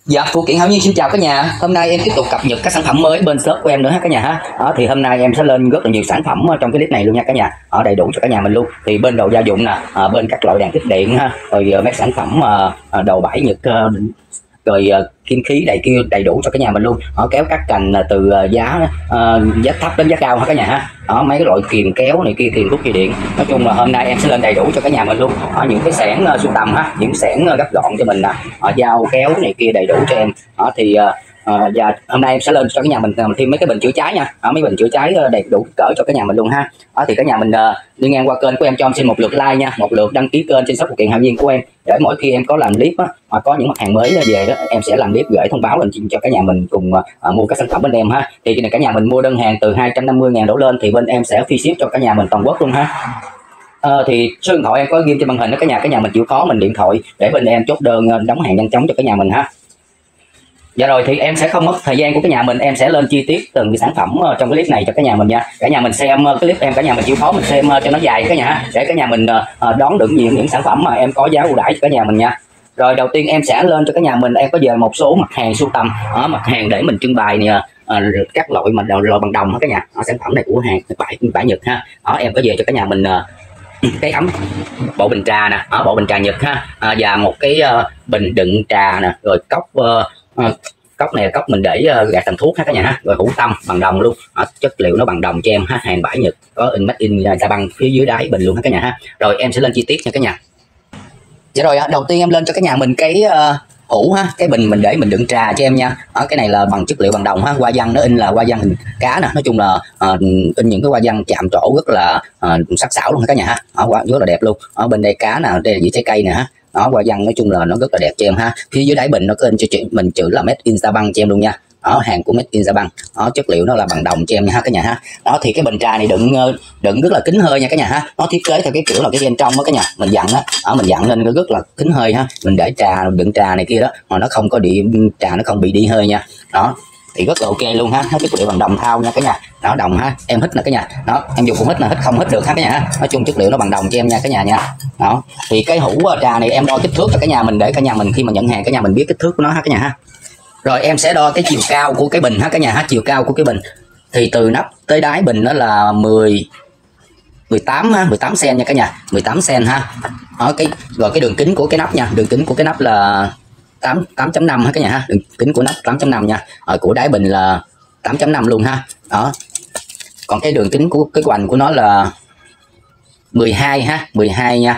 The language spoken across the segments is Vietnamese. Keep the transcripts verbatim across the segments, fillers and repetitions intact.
Dạ, Phụ Kiện Hảo Nhiên xin chào cả nhà. Hôm nay em tiếp tục cập nhật các sản phẩm mới bên shop của em nữa ha cả nhà ha. Đó, thì hôm nay em sẽ lên rất là nhiều sản phẩm trong cái clip này luôn nha cả nhà. Ở đầy đủ cho cả nhà mình luôn. Thì bên đồ gia dụng nè, à, bên các loại đèn tích điện ha, rồi mấy sản phẩm à, đầu bãi nhật, à, rồi uh, kim khí đầy kia đầy đủ cho cả nhà mình luôn. Họ kéo các cành uh, từ uh, giá uh, giá thấp đến giá cao ha cả nhà ha. Đó, mấy cái loại kiềm kéo này kia, kiềm rút dây điện, nói chung là hôm nay em sẽ lên đầy đủ cho cả nhà mình luôn. Ở những cái xẻng uh, sưu tầm ha, những xẻng uh, gấp gọn cho mình nè, ở dao kéo này kia đầy đủ cho em. Đó, thì uh, À, và hôm nay em sẽ lên cho cả nhà mình uh, thêm mấy cái bình chữa cháy nha. Ở mấy bình chữa cháy uh, đầy đủ cỡ cho cả nhà mình luôn ha. Đó, thì cả nhà mình uh, đi ngang qua kênh của em cho em xin một lượt like nha, một lượt đăng ký kênh trên shop Phụ Kiện Hảo Nhiên của em, để mỗi khi em có làm clip á, hoặc có những mặt hàng mới về đó, em sẽ làm clip gửi thông báo lên cho cả nhà mình cùng uh, mua các sản phẩm bên em ha. Thì này cả nhà mình mua đơn hàng từ hai trăm năm mươi ngàn đổ lên thì bên em sẽ free ship cho cả nhà mình toàn quốc luôn ha. Ờ, thì số điện thoại em có ghi trên màn hình đó cả nhà, cả nhà mình chịu khó mình điện thoại để bên em chốt đơn đóng hàng nhanh chóng cho cả nhà mình ha. Dạ rồi, thì em sẽ không mất thời gian của cả nhà mình, em sẽ lên chi tiết từng cái sản phẩm trong cái clip này cho cả nhà mình nha. Cả nhà mình xem cái clip em, cả nhà mình chịu khó mình xem cho nó dài cả nhà, để cả nhà mình đón được nhiều những sản phẩm mà em có giá ưu đãi cho cả nhà mình nha. Rồi đầu tiên em sẽ lên cho cả nhà mình, em có về một số mặt hàng sưu tầm, ở mặt hàng để mình trưng bày nè, à, các loại mà loại bằng đồng cả nhà. Ở sản phẩm này của hàng bãi bãi Nhật ha. Ở em có về cho cả nhà mình cái ấm bộ bình trà nè, ở bộ bình trà Nhật ha, à, và một cái uh, bình đựng trà nè, rồi cốc uh, uh, cốc này cốc mình để uh, gạt tàn thuốc ha cả nhà ha, rồi hũ tâm bằng đồng luôn. Ở chất liệu nó bằng đồng cho em ha, hàng bãi Nhật, có in made in Japan phía dưới đáy bình luôn ha cả nhà ha. Rồi em sẽ lên chi tiết nha cả nhà. Dạ rồi, đầu tiên em lên cho cả nhà mình cái uh, hũ ha, cái bình mình để mình đựng trà cho em nha. Ở cái này là bằng chất liệu bằng đồng ha, hoa văn nó in là hoa văn hình cá nè, nói chung là uh, in những cái hoa văn chạm trổ rất là uh, sắc sảo luôn ha cả nhà ha. Ở rất là đẹp luôn. Ở bên đây cá nè, đây là dĩa trái cây nè ha. Đó, hoa văn nói chung là nó rất là đẹp cho em ha. Phía dưới đáy bình nó có in cho chị mình chữ là made in Japan cho em luôn nha. Đó, hàng của made in Japan. Đó, chất liệu nó là bằng đồng cho em nha cả nhà ha. Đó, thì cái bình trà này đựng đựng rất là kín hơi nha cả nhà ha. Nó thiết kế theo cái kiểu là cái bên trong đó cả nhà, mình dặn á, ở mình dặn lên rất là kín hơi ha. Mình để trà đựng trà này kia đó mà nó không có bị trà, nó không bị đi hơi nha. Đó, thì rất là ok luôn ha. Nó chất liệu bằng đồng thau nha cả nhà. Đó, đồng ha, em hít nè cả nhà. Đó, em dùng cũng hít là hít không hít được ha cả nhà ha. Nói chung chất liệu nó bằng đồng cho em nha cả nhà nha. Đó, thì cái hũ trà này em đo kích thước cho cả nhà mình, để cả nhà mình khi mà nhận hàng cả nhà mình biết kích thước của nó ha cả nhà ha. Rồi em sẽ đo cái chiều cao của cái bình ha cả nhà ha, chiều cao của cái bình thì từ nắp tới đáy bình đó là mười mười tám ha, mười tám xen nha cả nhà, mười tám xen ha. Đó, cái rồi cái đường kính của cái nắp nha, đường kính của cái nắp là tám chấm năm ha cả nhà ha, đường kính của nắp tám chấm năm nha. Ở của đáy bình là tám chấm năm luôn ha. Đó. Còn cái đường kính của cái hoành của nó là mười hai ha, mười hai nha.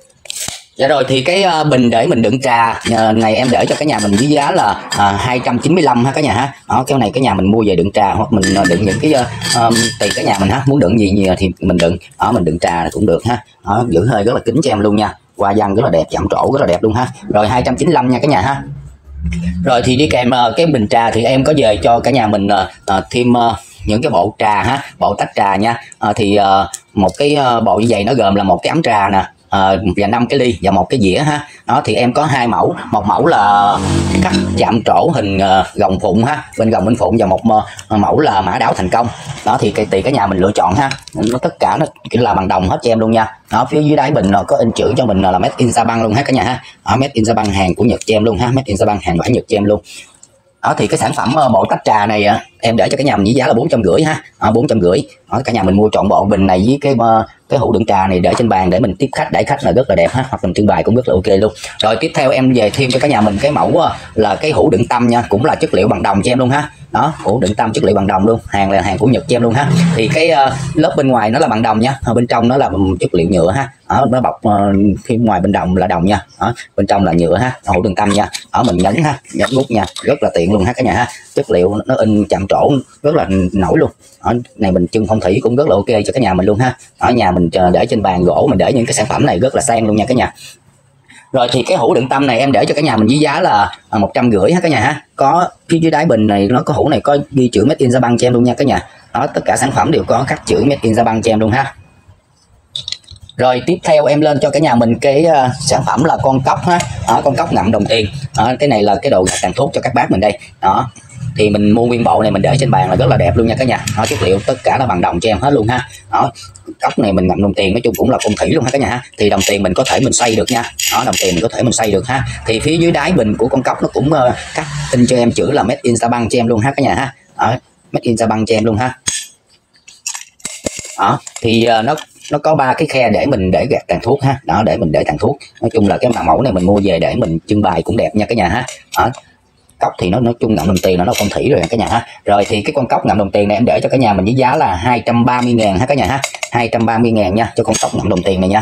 Dạ rồi, thì cái uh, bình để mình đựng trà uh, này em để cho cả nhà mình với giá là uh, hai trăm chín mươi lăm ha cả nhà ha. Đó, cái này cả nhà mình mua về đựng trà, hoặc mình uh, đựng những cái uh, um, tùy cả nhà mình ha, muốn đựng gì nhiều thì mình đựng. Đó, mình đựng trà cũng được ha. Đó, giữ hơi rất là kín cho em luôn nha, hoa văn rất là đẹp, chạm trổ rất là đẹp luôn ha. Rồi hai trăm chín mươi lăm nha cả nhà ha. Rồi thì đi kèm uh, cái bình trà thì em có về cho cả nhà mình uh, uh, thêm uh, những cái bộ trà ha, bộ tách trà nha. Uh, thì uh, một cái uh, bộ như vậy nó gồm là một cái ấm trà nè, À, và năm cái ly và một cái dĩa ha. Đó, thì em có hai mẫu, một mẫu là cắt chạm trổ hình uh, gồng phụng ha, bên gồng bên phụng, và một uh, mẫu là mã đáo thành công. Đó, thì cái tùy cả nhà mình lựa chọn ha. Nó tất cả nó kiểu là bằng đồng hết cho em luôn nha. Đó, phía dưới đáy bình nó có in chữ cho mình là made in Japan luôn ha cả nhà ha. Đó, made in Japan, hàng của Nhật cho em luôn ha, made in Japan, hàng bãi Nhật cho em luôn. Đó, thì cái sản phẩm uh, bộ tách trà này uh, em để cho cả nhà mình với giá là bốn trăm rưỡi ha, uh, bốn trăm rưỡi. Đó, cả nhà mình mua trọn bộ bình này với cái uh, cái hũ đựng trà này để trên bàn để mình tiếp khách đãi khách là rất là đẹp ha, hoặc mình trưng bày cũng rất là ok luôn. Rồi tiếp theo em về thêm cho cả nhà mình cái mẫu uh, là cái hũ đựng tăm nha, cũng là chất liệu bằng đồng cho em luôn ha. Đó, hũ đựng tăm chất liệu bằng đồng luôn, hàng là hàng của Nhật cho em luôn ha. Thì cái uh, lớp bên ngoài nó là bằng đồng nha, ở bên trong nó là chất liệu nhựa ha. Đó, nó bọc uh, phía ngoài bên đồng là đồng nha. Đó, bên trong là nhựa ha, hũ đựng tăm nha. Ở mình nhấn ha, nhấn nút nha, rất là tiện luôn ha cả nhà ha. Chất liệu nó in chạm trổ rất là nổi luôn. Ở này mình trưng phong thủy cũng rất là ok cho cả nhà mình luôn ha. Ở nhà mình để trên bàn gỗ, mình để những cái sản phẩm này rất là sang luôn nha cả nhà. Rồi thì cái hũ đựng tăm này em để cho cả nhà mình với giá là một trăm rưỡi ha cả nhà ha. Có phía dưới đáy bình này nó có hũ này có ghi chữ made in Japan cho em luôn nha cả nhà. Đó, tất cả sản phẩm đều có khắc chữ made in Japan cho em luôn ha. Rồi tiếp theo em lên cho cả nhà mình cái uh, sản phẩm là con cốc ha. Đó, con cốc ngậm đồng tiền. Đó, cái này là cái đồ gạt tàn thuốc cho các bác mình đây. Đó, thì mình mua nguyên bộ này mình để trên bàn là rất là đẹp luôn nha cả nhà. Đó, chất liệu tất cả là bằng đồng cho em hết luôn ha. Đó, cốc này mình ngậm đồng tiền nói chung cũng là phong thủy luôn ha cả nhà ha. Thì đồng tiền mình có thể mình xoay được nha. Đó, đồng tiền mình có thể mình xoay được ha. Thì phía dưới đáy bình của con cốc nó cũng uh, cắt in cho em chữ là made in Sa Băng cho em luôn ha cả nhà ha. Đó, made in Sa Băng cho em luôn ha. Đó, thì uh, nó nó có ba cái khe để mình để gạt tàn thuốc ha. Đó, để mình để tàn thuốc. Nói chung là cái mẫu này mình mua về để mình trưng bày cũng đẹp nha cả nhà ha. Đó, cốc thì nó nói chung ngậm đồng tiền nó phong thủy rồi cả nhà ha. Rồi thì cái con cốc ngậm đồng tiền này em để cho cả nhà mình với giá là hai trăm ba mươi ngàn ha cả nhà ha. hai trăm ba mươi ngàn nha cho con cốc ngậm đồng tiền này nha.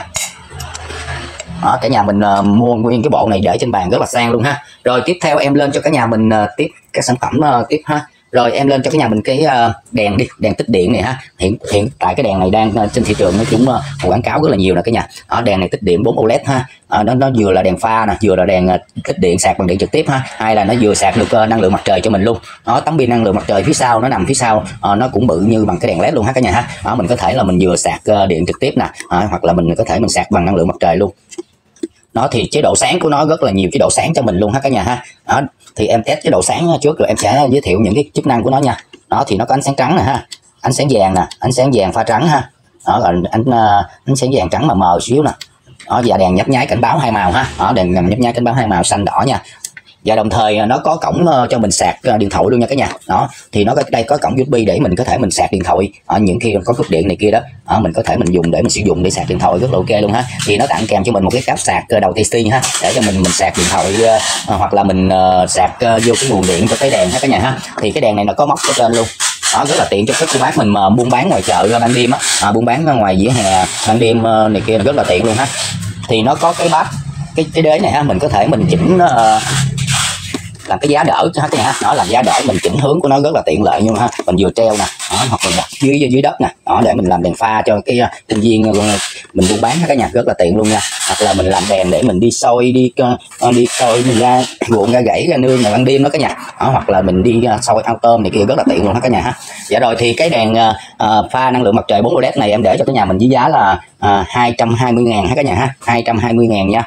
Đó, cả nhà mình uh, mua nguyên cái bộ này để trên bàn rất là sang luôn ha. Rồi tiếp theo em lên cho cả nhà mình uh, tiếp các sản phẩm uh, tiếp ha. Rồi em lên cho cả nhà mình cái uh, đèn đi, đèn tích điện này ha. Hiện hiện tại cái đèn này đang uh, trên thị trường nó cũng uh, quảng cáo rất là nhiều nè cả nhà. Đó, đèn này tích điện bốn ô led ha. Uh, nó nó vừa là đèn pha nè, vừa là đèn uh, tích điện sạc bằng điện trực tiếp ha. Hay là nó vừa sạc được uh, năng lượng mặt trời cho mình luôn. Đó, tấm pin năng lượng mặt trời phía sau nó nằm phía sau, uh, nó cũng bự như bằng cái đèn led luôn ha cả nhà ha. Đó, mình có thể là mình vừa sạc uh, điện trực tiếp nè, uh, hoặc là mình có thể mình sạc bằng năng lượng mặt trời luôn. Nó thì chế độ sáng của nó rất là nhiều chế độ sáng cho mình luôn ha cả nhà ha. Đó, thì em test chế độ sáng trước rồi em sẽ giới thiệu những cái chức năng của nó nha. Đó thì nó có ánh sáng trắng nè ha, ánh sáng vàng nè, ánh sáng vàng pha trắng ha. Đó là ánh ánh sáng vàng trắng mà mờ xíu nè. Đó, và đèn nhấp nháy cảnh báo hai màu ha. Đó, đèn nhấp nháy cảnh báo hai màu xanh đỏ nha. Và đồng thời nó có cổng cho mình sạc điện thoại luôn nha cả nhà. Đó thì nó có đây có cổng u ét bê để mình có thể mình sạc điện thoại ở những khi có cúp điện này kia đó. Đó, mình có thể mình dùng để mình sử dụng để sạc điện thoại rất là ok luôn ha. Thì nó tặng kèm cho mình một cái cáp sạc đầu Type C ha, để cho mình mình sạc điện thoại uh, hoặc là mình uh, sạc uh, vô cái nguồn điện cho cái đèn ha cả nhà ha. Thì cái đèn này nó có móc ở trên luôn. Đó, rất là tiện cho các cô bác mình mà buôn bán ngoài chợ ban đêm á, à, buôn bán ngoài vỉa hè ban đêm uh, này kia rất là tiện luôn ha. Thì nó có cái bát cái cái đế này ha, mình có thể mình chỉnh uh, làm cái giá đỡ cho cái nhà, nó làm giá đỡ mình chỉnh hướng của nó rất là tiện lợi nhưng ha, mình vừa treo nè, đó, hoặc là đặt dưới dưới đất nè, đó để mình làm đèn pha cho cái công viên mình buôn bán cái nhà rất là tiện luôn nha. Hoặc là mình làm đèn để mình đi soi đi uh, đi soi mình ra ruộng ra gãy ra nương ngày ban đêm đó cả nhà. Đó, hoặc là mình đi uh, soi ao tôm này kia rất là tiện luôn đó cả nhà ha. Dạ rồi thì cái đèn uh, pha năng lượng mặt trời bốn ô led này em để cho cái nhà mình với giá là uh, hai trăm hai mươi ngàn ha cả nhà ha, hai trăm hai mươi ngàn nha.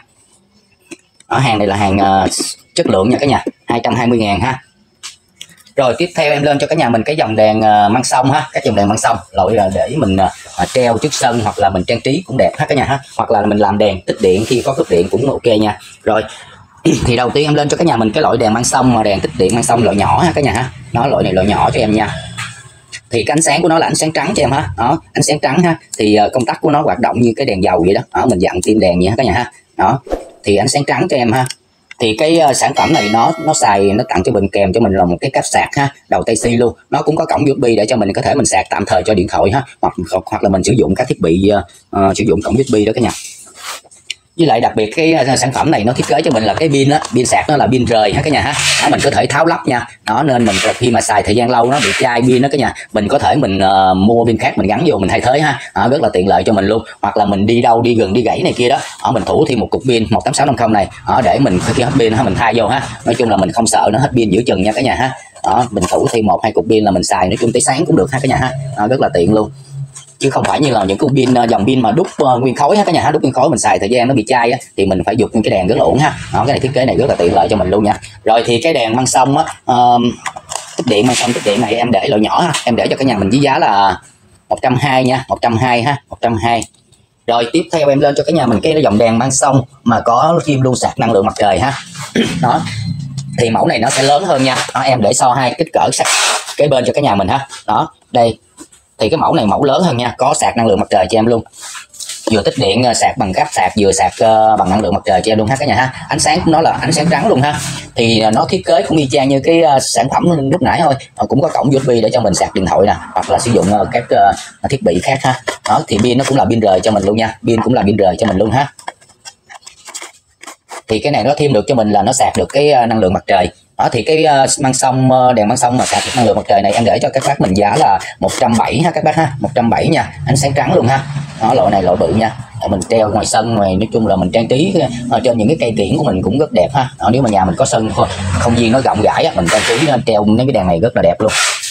Ở hàng này là hàng uh, chất lượng nha cả nhà, hai trăm hai mươi ngàn ha. Rồi tiếp theo em lên cho cả nhà mình cái dòng đèn uh, măng sông ha, các dòng đèn măng sông loại uh, để mình uh, treo trước sân hoặc là mình trang trí cũng đẹp ha cả nhà ha, hoặc là mình làm đèn tích điện khi có cúp điện cũng ok nha. Rồi thì đầu tiên em lên cho cả nhà mình cái loại đèn măng sông mà đèn tích điện măng sông loại nhỏ ha cả nhà ha. Nó loại này loại nhỏ cho em nha. Thì cái ánh sáng của nó là ánh sáng trắng cho em ha. Đó, ánh sáng trắng ha. Thì uh, công tắc của nó hoạt động như cái đèn dầu vậy đó. Đó, mình dặn tim đèn vậy ha cả nhà ha. Đó. Thì ánh sáng trắng cho em ha. Thì cái uh, sản phẩm này nó nó xài nó tặng cho mình kèm cho mình là một cái cáp sạc ha, đầu Type C luôn. Nó cũng có cổng u ét bê để cho mình có thể mình sạc tạm thời cho điện thoại ha, hoặc hoặc là mình sử dụng các thiết bị uh, uh, sử dụng cổng u ét bê đó cả nhà. Với lại đặc biệt cái uh, sản phẩm này nó thiết kế cho mình là cái pin á, pin sạc nó là pin rời ha cả nhà ha. Đó, mình có thể tháo lắp nha. Đó nên mình khi mà xài thời gian lâu nó bị chai pin đó cả nhà, mình có thể mình uh, mua pin khác mình gắn vô mình thay thế ha. Đó, rất là tiện lợi cho mình luôn. Hoặc là mình đi đâu đi gần đi gãy này kia đó, đó mình thủ thêm một cục pin một tám sáu năm không này, đó, để mình khi hết pin ha mình thay vô ha. Nói chung là mình không sợ nó hết pin giữa chừng nha cả nhà ha. Đó, mình thủ thêm một hai cục pin là mình xài nói chung tới sáng cũng được ha cả nhà ha. Đó, rất là tiện luôn. Chứ không phải như là những cái pin dòng pin mà đúc uh, nguyên khối ha cả nhà ha, đúc nguyên khối mình xài thời gian nó bị chai á, thì mình phải giục cái đèn rất là ổn ha. Đó, cái này thiết kế này rất là tiện lợi cho mình luôn nha. Rồi thì cái đèn măng sông á, uh, tích điện măng sông tích điện này em để loại nhỏ ha, em để cho cả nhà mình với giá là một trăm hai mươi nha, một trăm hai mươi ha, một trăm hai mươi. Rồi tiếp theo em lên cho cả nhà mình cái dòng đèn măng sông mà có kim lưu sạc năng lượng mặt trời ha. Đó. Thì mẫu này nó sẽ lớn hơn nha. Đó, em để so hai kích cỡ sạc kế bên cho cả nhà mình ha. Đó, đây. Thì cái mẫu này mẫu lớn hơn nha, có sạc năng lượng mặt trời cho em luôn. Vừa tích điện sạc bằng cáp sạc, vừa sạc uh, bằng năng lượng mặt trời cho em luôn ha cả nhà ha. Ánh sáng của nó là ánh sáng trắng luôn ha. Thì uh, nó thiết kế cũng y chang như cái uh, sản phẩm lúc nãy thôi. Uh, cũng có cổng u ét bê để cho mình sạc điện thoại nè, hoặc là sử dụng uh, các uh, thiết bị khác ha. Đó thì pin nó cũng là pin rời cho mình luôn nha, pin cũng là pin rời cho mình luôn ha. Thì cái này nó thêm được cho mình là nó sạc được cái uh, năng lượng mặt trời. Đó thì cái uh, măng sông uh, đèn măng sông mà sạc năng lượng mặt trời này em để cho các bác mình giá là một trăm bảy mươi ha các bác ha, một trăm bảy mươi nha, ánh sáng trắng luôn ha. Đó, loại này loại bự nha. Để mình treo ngoài sân ngoài, nói chung là mình trang trí uh, trên những cái cây kiển của mình cũng rất đẹp ha. Đó, nếu mà nhà mình có sân không gian nó rộng rãi á, mình trang trí uh, treo mấy cái đèn này rất là đẹp luôn.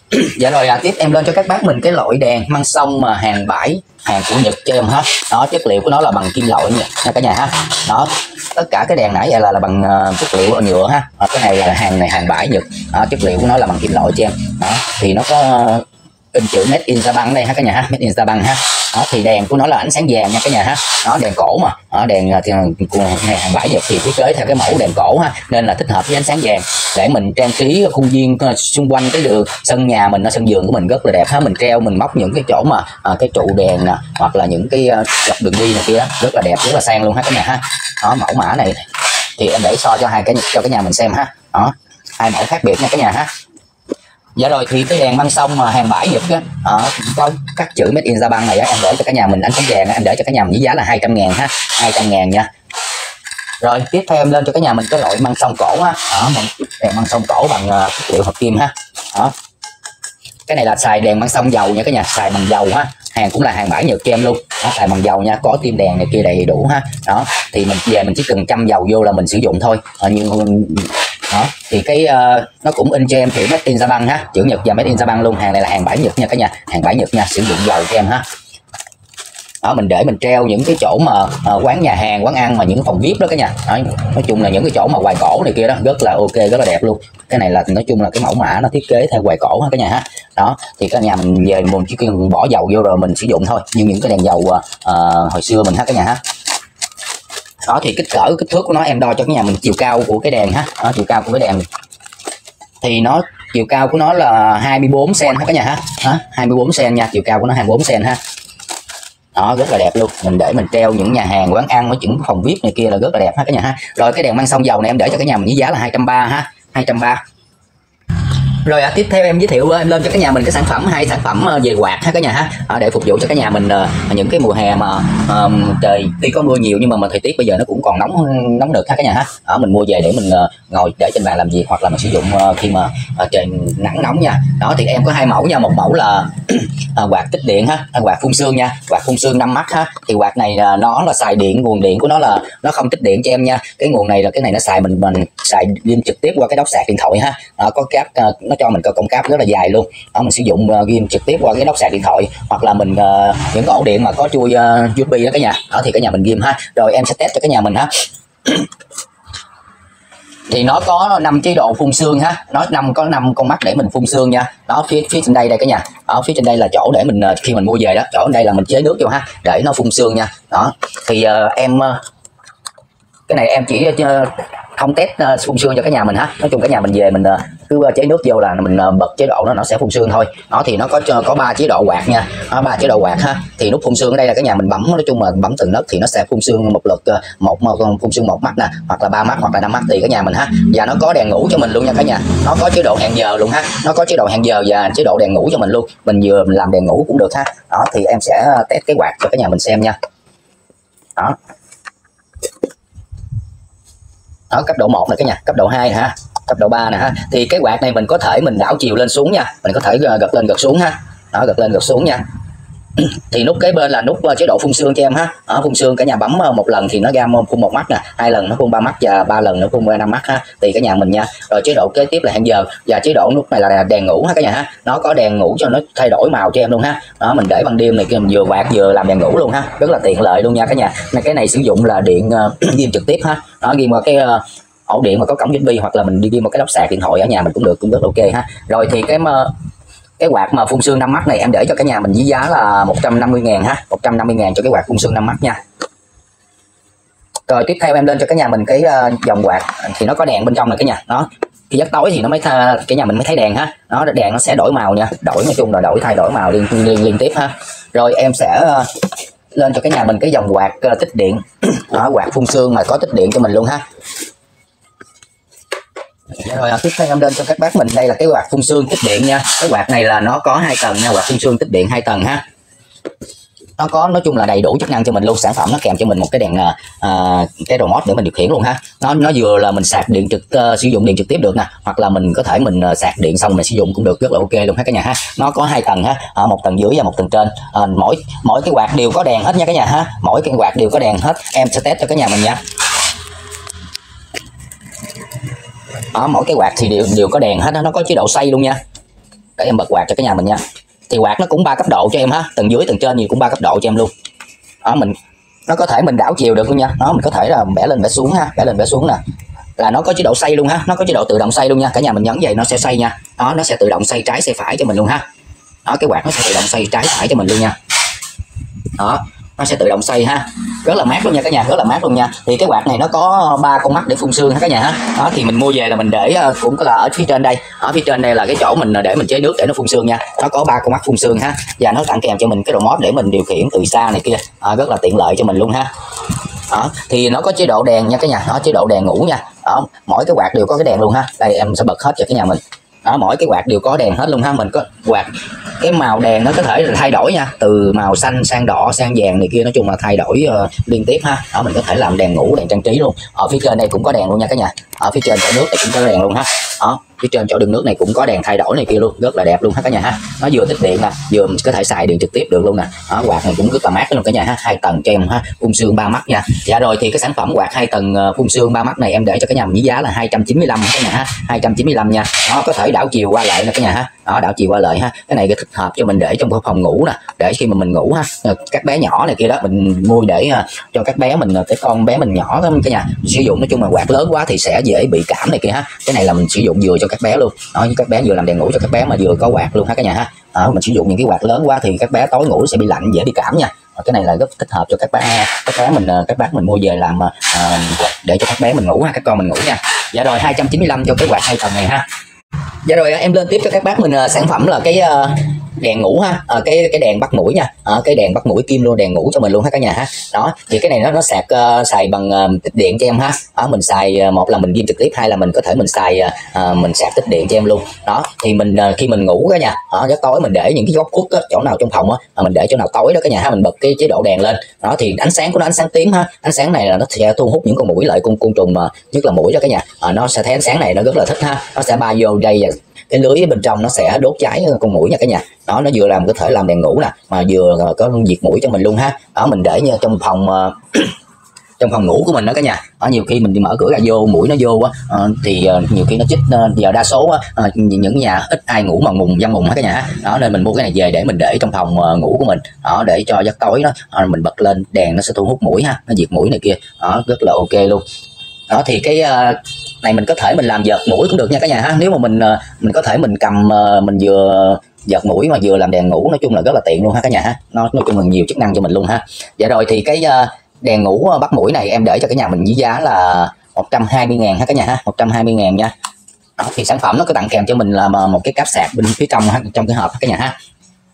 Dạ rồi à, tiếp em lên cho các bác mình cái loại đèn măng sông mà hàng bãi, hàng của Nhật cho em hết. Đó, chất liệu của nó là bằng kim loại nha cả nhà ha. Đó, tất cả cái đèn nãy giờ là là bằng uh, chất liệu nhựa ha. Đó, cái này là hàng này hàng bãi Nhật. Đó, chất liệu của nó là bằng kim loại cho em. Đó, thì nó có uh, in chữ Made in Japan đây ha cả nhà ha, Made in Japan ha. Đó, thì đèn của nó là ánh sáng vàng nha cả nhà ha. Đó, đèn cổ mà. Đó, đèn thì này hàng bãi Nhật thì thiết kế theo cái mẫu đèn cổ ha, nên là thích hợp với ánh sáng vàng để mình trang trí khuôn viên xung quanh cái đường sân nhà mình, nó sân vườn của mình rất là đẹp ha. Mình treo mình móc những cái chỗ mà à, cái trụ đèn nè, hoặc là những cái dọc đường đi này kia rất là đẹp, rất là sang luôn ha cả nhà ha. Đó, mẫu mã này thì em để so cho hai cái cho cái nhà mình xem ha. Đó, hai mẫu khác biệt nha cả nhà ha. Dạ rồi, thì cái đèn măng sông mà hàng bãi Nhật á, à, có các chữ Made in Japan này á, em để cho cả nhà mình ánh sáng vàng, em để cho cả nhà mình với giá là hai trăm ngàn ha, hai trăm ngàn nha. Rồi tiếp theo em lên cho cả nhà mình cái loại măng sông cổ á. Đó, đèn măng sông cổ bằng uh, liệu hợp kim ha. Đó, cái này là xài đèn măng sông dầu nha cả nhà, xài bằng dầu ha, hàng cũng là hàng bãi Nhật cho em luôn. Đó, xài bằng dầu nha, có tim đèn này kia đầy đủ ha. Đó, thì mình về mình chỉ cần châm dầu vô là mình sử dụng thôi. À, nhưng đó thì cái uh, nó cũng in cho em chữ Made in Japan ha, chữ Nhật và Made in Japan luôn. Hàng này là hàng bãi Nhật nha cả nhà, hàng bãi Nhật nha, sử dụng dầu cho em ha. Đó, mình để mình treo những cái chỗ mà uh, quán nhà hàng, quán ăn mà những phòng vi ai pi đó cả nhà. Đó, nói chung là những cái chỗ mà hoài cổ này kia đó rất là ok, rất là đẹp luôn. Cái này là nói chung là cái mẫu mã nó thiết kế theo hoài cổ ha cả nhà ha. Đó, thì cả nhà mình về mình chỉ cần bỏ dầu vô rồi mình sử dụng thôi, như những cái đèn dầu uh, hồi xưa mình ha cả nhà ha. Đó, thì kích cỡ kích thước của nó em đo cho cái nhà mình chiều cao của cái đèn ha. Đó, chiều cao của cái đèn thì nó chiều cao của nó là hai mươi bốn xăng-ti-mét ha cả nhà ha. Đó, hai mươi bốn xăng-ti-mét nha, chiều cao của nó hai mươi bốn xăng-ti-mét ha. Đó, rất là đẹp luôn. Mình để mình treo những nhà hàng quán ăn, với những phòng vi ai pi này kia là rất là đẹp ha cả nhà ha. Rồi cái đèn măng sông dầu này em để cho cả nhà mình với giá là hai trăm ba mươi ha, hai trăm ba mươi. Rồi à, tiếp theo em giới thiệu em lên cho cả nhà mình cái sản phẩm, hai sản phẩm về quạt ha cả nhà ha, à, để phục vụ cho cả nhà mình uh, những cái mùa hè mà uh, trời tuy có mưa nhiều nhưng mà, mà thời tiết bây giờ nó cũng còn nóng nóng nực ha cả nhà ha. Ở mình mua về để mình uh, ngồi để trên bàn làm việc, hoặc là mình sử dụng uh, khi mà uh, trời nắng nóng nha. Đó, thì em có hai mẫu nha, một mẫu là uh, quạt tích điện ha, quạt phun sương nha, quạt phun sương năm mắt ha. Thì quạt này uh, nó là xài điện, nguồn điện của nó là nó không tích điện cho em nha. Cái nguồn này là cái này nó xài mình mình xài ghim trực tiếp qua cái đốc sạc điện thoại ha. Uh, có cáp uh, nó cho mình có cổng cáp rất là dài luôn. Đó, mình sử dụng uh, ghim trực tiếp qua cái đốc sạc điện thoại, hoặc là mình uh, những ổ điện mà có chui uh, u ét bê đó cả nhà. Đó thì cả nhà mình ghim ha. Rồi em sẽ test cho cả nhà mình ha. Thì nó có năm chế độ phun sương ha, nó năm có năm con mắt để mình phun sương nha. Đó, phía phía trên đây đây cả nhà. Ở phía trên đây là chỗ để mình khi mình mua về đó, chỗ đây là mình chế nước vô ha, để nó phun sương nha. Đó thì uh, em uh, cái này em chỉ uh, không test uh, phun sương cho cả nhà mình ha. Nói chung cả nhà mình về mình uh, cứ uh, chế nước vô là mình uh, bật chế độ nó nó sẽ phun sương thôi. Đó thì nó có có ba chế độ quạt nha, ba chế độ quạt ha. Thì nút phun sương ở đây là cả nhà mình bấm, nói chung là bấm từng nấc thì nó sẽ phun sương một lượt, uh, một, một phun sương một mắt nè, hoặc là ba mắt, hoặc là năm mắt tùy cả nhà mình ha. Và nó có đèn ngủ cho mình luôn nha cả nhà. Nó có chế độ hẹn giờ luôn ha, nó có chế độ hẹn giờ và chế độ đèn ngủ cho mình luôn. Mình vừa mình làm đèn ngủ cũng được ha. Đó thì em sẽ test cái quạt cho cả nhà mình xem nha. Đó. Đó, cấp độ một này cả nhà, cấp độ hai ha, cấp độ ba nè ha. Thì cái quạt này mình có thể mình đảo chiều lên xuống nha, mình có thể gật lên gật xuống ha. Đó, gật lên gật xuống nha. Thì nút kế bên là nút chế độ phun sương cho em ha. Ở phun sương cả nhà bấm một lần thì nó ra phun một mắt nè, hai lần nó phun ba mắt, và ba lần nó phun năm mắt ha, tùy cả nhà mình nha. Rồi chế độ kế tiếp là hẹn giờ, và chế độ nút này là đèn ngủ ha cả nhà ha. Nó có đèn ngủ cho nó thay đổi màu cho em luôn ha. Đó, mình để ban đêm này mình vừa quạt vừa làm đèn ngủ luôn ha, rất là tiện lợi luôn nha cả nhà. Nên cái này sử dụng là điện uh, ghim trực tiếp ha. Đó, ghim vào cái uh, ổ điện mà có cổng u ét bê, hoặc là mình đi ghim một cái đốc sạc điện thoại ở nhà mình cũng được, cũng rất ok ha. Rồi thì cái uh, cái quạt mà phun sương năm mắt này em để cho cả nhà mình với giá là một trăm năm mươi ngàn ha, một trăm năm mươi ngàn cho cái quạt phun sương năm mắt nha. Rồi tiếp theo em lên cho cả nhà mình cái uh, dòng quạt thì nó có đèn bên trong này cả nhà. Đó, khi giấc tối thì nó mới tha, cả nhà mình mới thấy đèn ha. Đó, đèn nó sẽ đổi màu nha, đổi nói chung là đổi thay đổi màu liên liên, liên tiếp ha. Rồi em sẽ uh, lên cho cả nhà mình cái dòng quạt uh, tích điện. Đó, quạt phun sương mà có tích điện cho mình luôn ha. Rồi tiếp theo em lên cho các bác mình đây là cái quạt phun sương tích điện nha. Cái quạt này là nó có hai tầng nha, quạt phun sương tích điện hai tầng ha. Nó có nói chung là đầy đủ chức năng cho mình luôn. Sản phẩm nó kèm cho mình một cái đèn uh, cái remote để mình điều khiển luôn ha. Nó nó vừa là mình sạc điện trực uh, sử dụng điện trực tiếp được nè, hoặc là mình có thể mình uh, sạc điện xong mình sử dụng cũng được, rất là ok luôn ha cả nhà ha. Nó có hai tầng ha, uh, một tầng dưới và một tầng trên. Uh, mỗi mỗi cái quạt đều có đèn hết nha cả nhà ha. Mỗi cái quạt đều có đèn hết. Em sẽ test cho cả nhà mình nha. Đó, mỗi cái quạt thì đều đều có đèn hết, nó có chế độ xoay luôn nha. để em bật quạt cho cả nhà mình nha. Thì quạt nó cũng ba cấp độ cho em ha, tầng dưới tầng trên gì cũng ba cấp độ cho em luôn. Đó, mình nó có thể mình đảo chiều được luôn nha. Nó mình có thể là bẻ lên bẻ xuống ha, bẻ lên bẻ xuống nè, là nó có chế độ xoay luôn ha, nó có chế độ tự động xoay luôn nha. Cả nhà mình nhấn vậy nó sẽ xoay nha. Đó, nó sẽ tự động xoay trái xoay phải cho mình luôn ha. Đó, cái quạt nó sẽ tự động xoay trái phải cho mình luôn nha. Đó, nó sẽ tự động xoay ha, rất là mát luôn nha cả nhà, rất là mát luôn nha. Thì cái quạt này nó có ba con mắt để phun sương ha cả nhà ha. Đó, thì mình mua về là mình để cũng có là ở phía trên đây, ở phía trên đây là cái chỗ mình để mình chế nước để nó phun sương nha. Nó có ba con mắt phun sương ha, và nó tặng kèm cho mình cái remote để mình điều khiển từ xa này kia, à, rất là tiện lợi cho mình luôn ha. Đó, thì nó có chế độ đèn nha cả nhà, nó chế độ đèn ngủ nha. Đó, mỗi cái quạt đều có cái đèn luôn ha. Đây em sẽ bật hết cho cả nhà mình. Đó, mỗi cái quạt đều có đèn hết luôn ha. Mình có quạt cái màu đèn nó có thể là thay đổi nha, từ màu xanh sang đỏ sang vàng này kia, nói chung là thay đổi uh, liên tiếp ha. Đó, mình có thể làm đèn ngủ, đèn trang trí luôn. Ở phía trên đây cũng có đèn luôn nha cả nhà, ở phía trên chỗ nước này cũng có đèn luôn ha. Đó, phía trên chỗ đường nước này cũng có đèn thay đổi này kia luôn, rất là đẹp luôn ha cả nhà ha. Nó vừa tích điện nè, vừa mình có thể xài điện trực tiếp được luôn nè. Đó, quạt này cũng rất là mát luôn cả nhà ha, hai tầng cho em ha, phun sương ba mắt nha. Dạ rồi, thì cái sản phẩm quạt hai tầng uh, phun sương ba mắt này em để cho cả nhà mình với giá là hai trăm chín mươi lăm cả nhà ha, hai trăm chín mươi lăm nha. Nó có thể đảo chiều qua lại nè cả nhà ha. Đó, đảo chiều qua lại ha. Cái này cái thích hợp cho mình để trong phòng ngủ nè, để khi mà mình ngủ ha, các bé nhỏ này kia đó, mình mua để uh, cho các bé mình, cái con bé mình nhỏ đó cả nhà sử dụng. Nói chung là quạt lớn quá thì sẽ dễ bị cảm này kia ha. Cái này là mình sử dụng vừa cho các bé luôn. Đó, với các bé vừa làm đèn ngủ cho các bé mà vừa có quạt luôn ha cả nhà ha. Đó, mình sử dụng những cái quạt lớn quá thì các bé tối ngủ sẽ bị lạnh, dễ bị cảm nha. Cái này là rất thích hợp cho các bé, các bé mình, các bác mình mua về làm uh, để cho các bé mình ngủ ha, các con mình ngủ nha. Dạ rồi, hai trăm chín mươi lăm cho cái quạt hai tầng này ha. Dạ rồi, em lên tiếp cho các bác mình uh, sản phẩm là cái uh, đèn ngủ ha, à, cái cái đèn bắt mũi nha, à, cái đèn bắt mũi kim luôn, đèn ngủ cho mình luôn ha cả nhà ha. Đó, thì cái này nó nó sạc uh, xài bằng uh, tích điện cho em ha. Đó, mình xài uh, một là mình ghim trực tiếp, hai là mình có thể mình xài uh, mình sạc tích điện cho em luôn. Đó, thì mình uh, khi mình ngủ cả nhà, ở giấc tối mình để những cái góc khuất á, chỗ nào trong phòng á, à, mình để chỗ nào tối đó cả nhà ha, mình bật cái chế độ đèn lên. Đó, thì ánh sáng của nó ánh sáng tím ha, ánh sáng này là nó sẽ thu hút những con muỗi lại, con côn trùng mà nhất là muỗi đó cả nhà. À, nó sẽ thấy ánh sáng này nó rất là thích ha, nó sẽ bay vô đây, cái lưới bên trong nó sẽ đốt cháy con muỗi nha cả nhà. Đó, nó vừa làm có thể làm đèn ngủ nè, mà vừa có diệt muỗi cho mình luôn ha. Đó, mình để như trong phòng trong phòng ngủ của mình đó cả nhà. Ở nhiều khi mình đi mở cửa ra vô muỗi nó vô á, uh, thì uh, nhiều khi nó chích, uh, giờ đa số uh, những nhà ít ai ngủ mà mùng văn mùng hết cả nhà. Đó, nên mình mua cái này về để mình để trong phòng uh, ngủ của mình. Đó, để cho giấc tối đó uh, mình bật lên đèn nó sẽ thu hút muỗi ha, nó diệt muỗi này kia. Đó, rất là ok luôn. Đó, thì cái uh, này mình có thể mình làm giật muỗi cũng được nha cả nhà ha. Nếu mà mình uh, mình có thể mình cầm uh, mình vừa giật muỗi mà vừa làm đèn ngủ, nói chung là rất là tiện luôn ha cả nhà ha. Nó nói chung là nhiều chức năng cho mình luôn ha. Dạ rồi, thì cái uh, đèn ngủ bắt muỗi này em để cho cả nhà mình với giá là một trăm hai mươi ngàn ha cả nhà ha, một trăm hai mươi ngàn nha. Đó, thì sản phẩm nó có tặng kèm cho mình là một cái cáp sạc bên phía trong trong cái hộp cả nhà ha.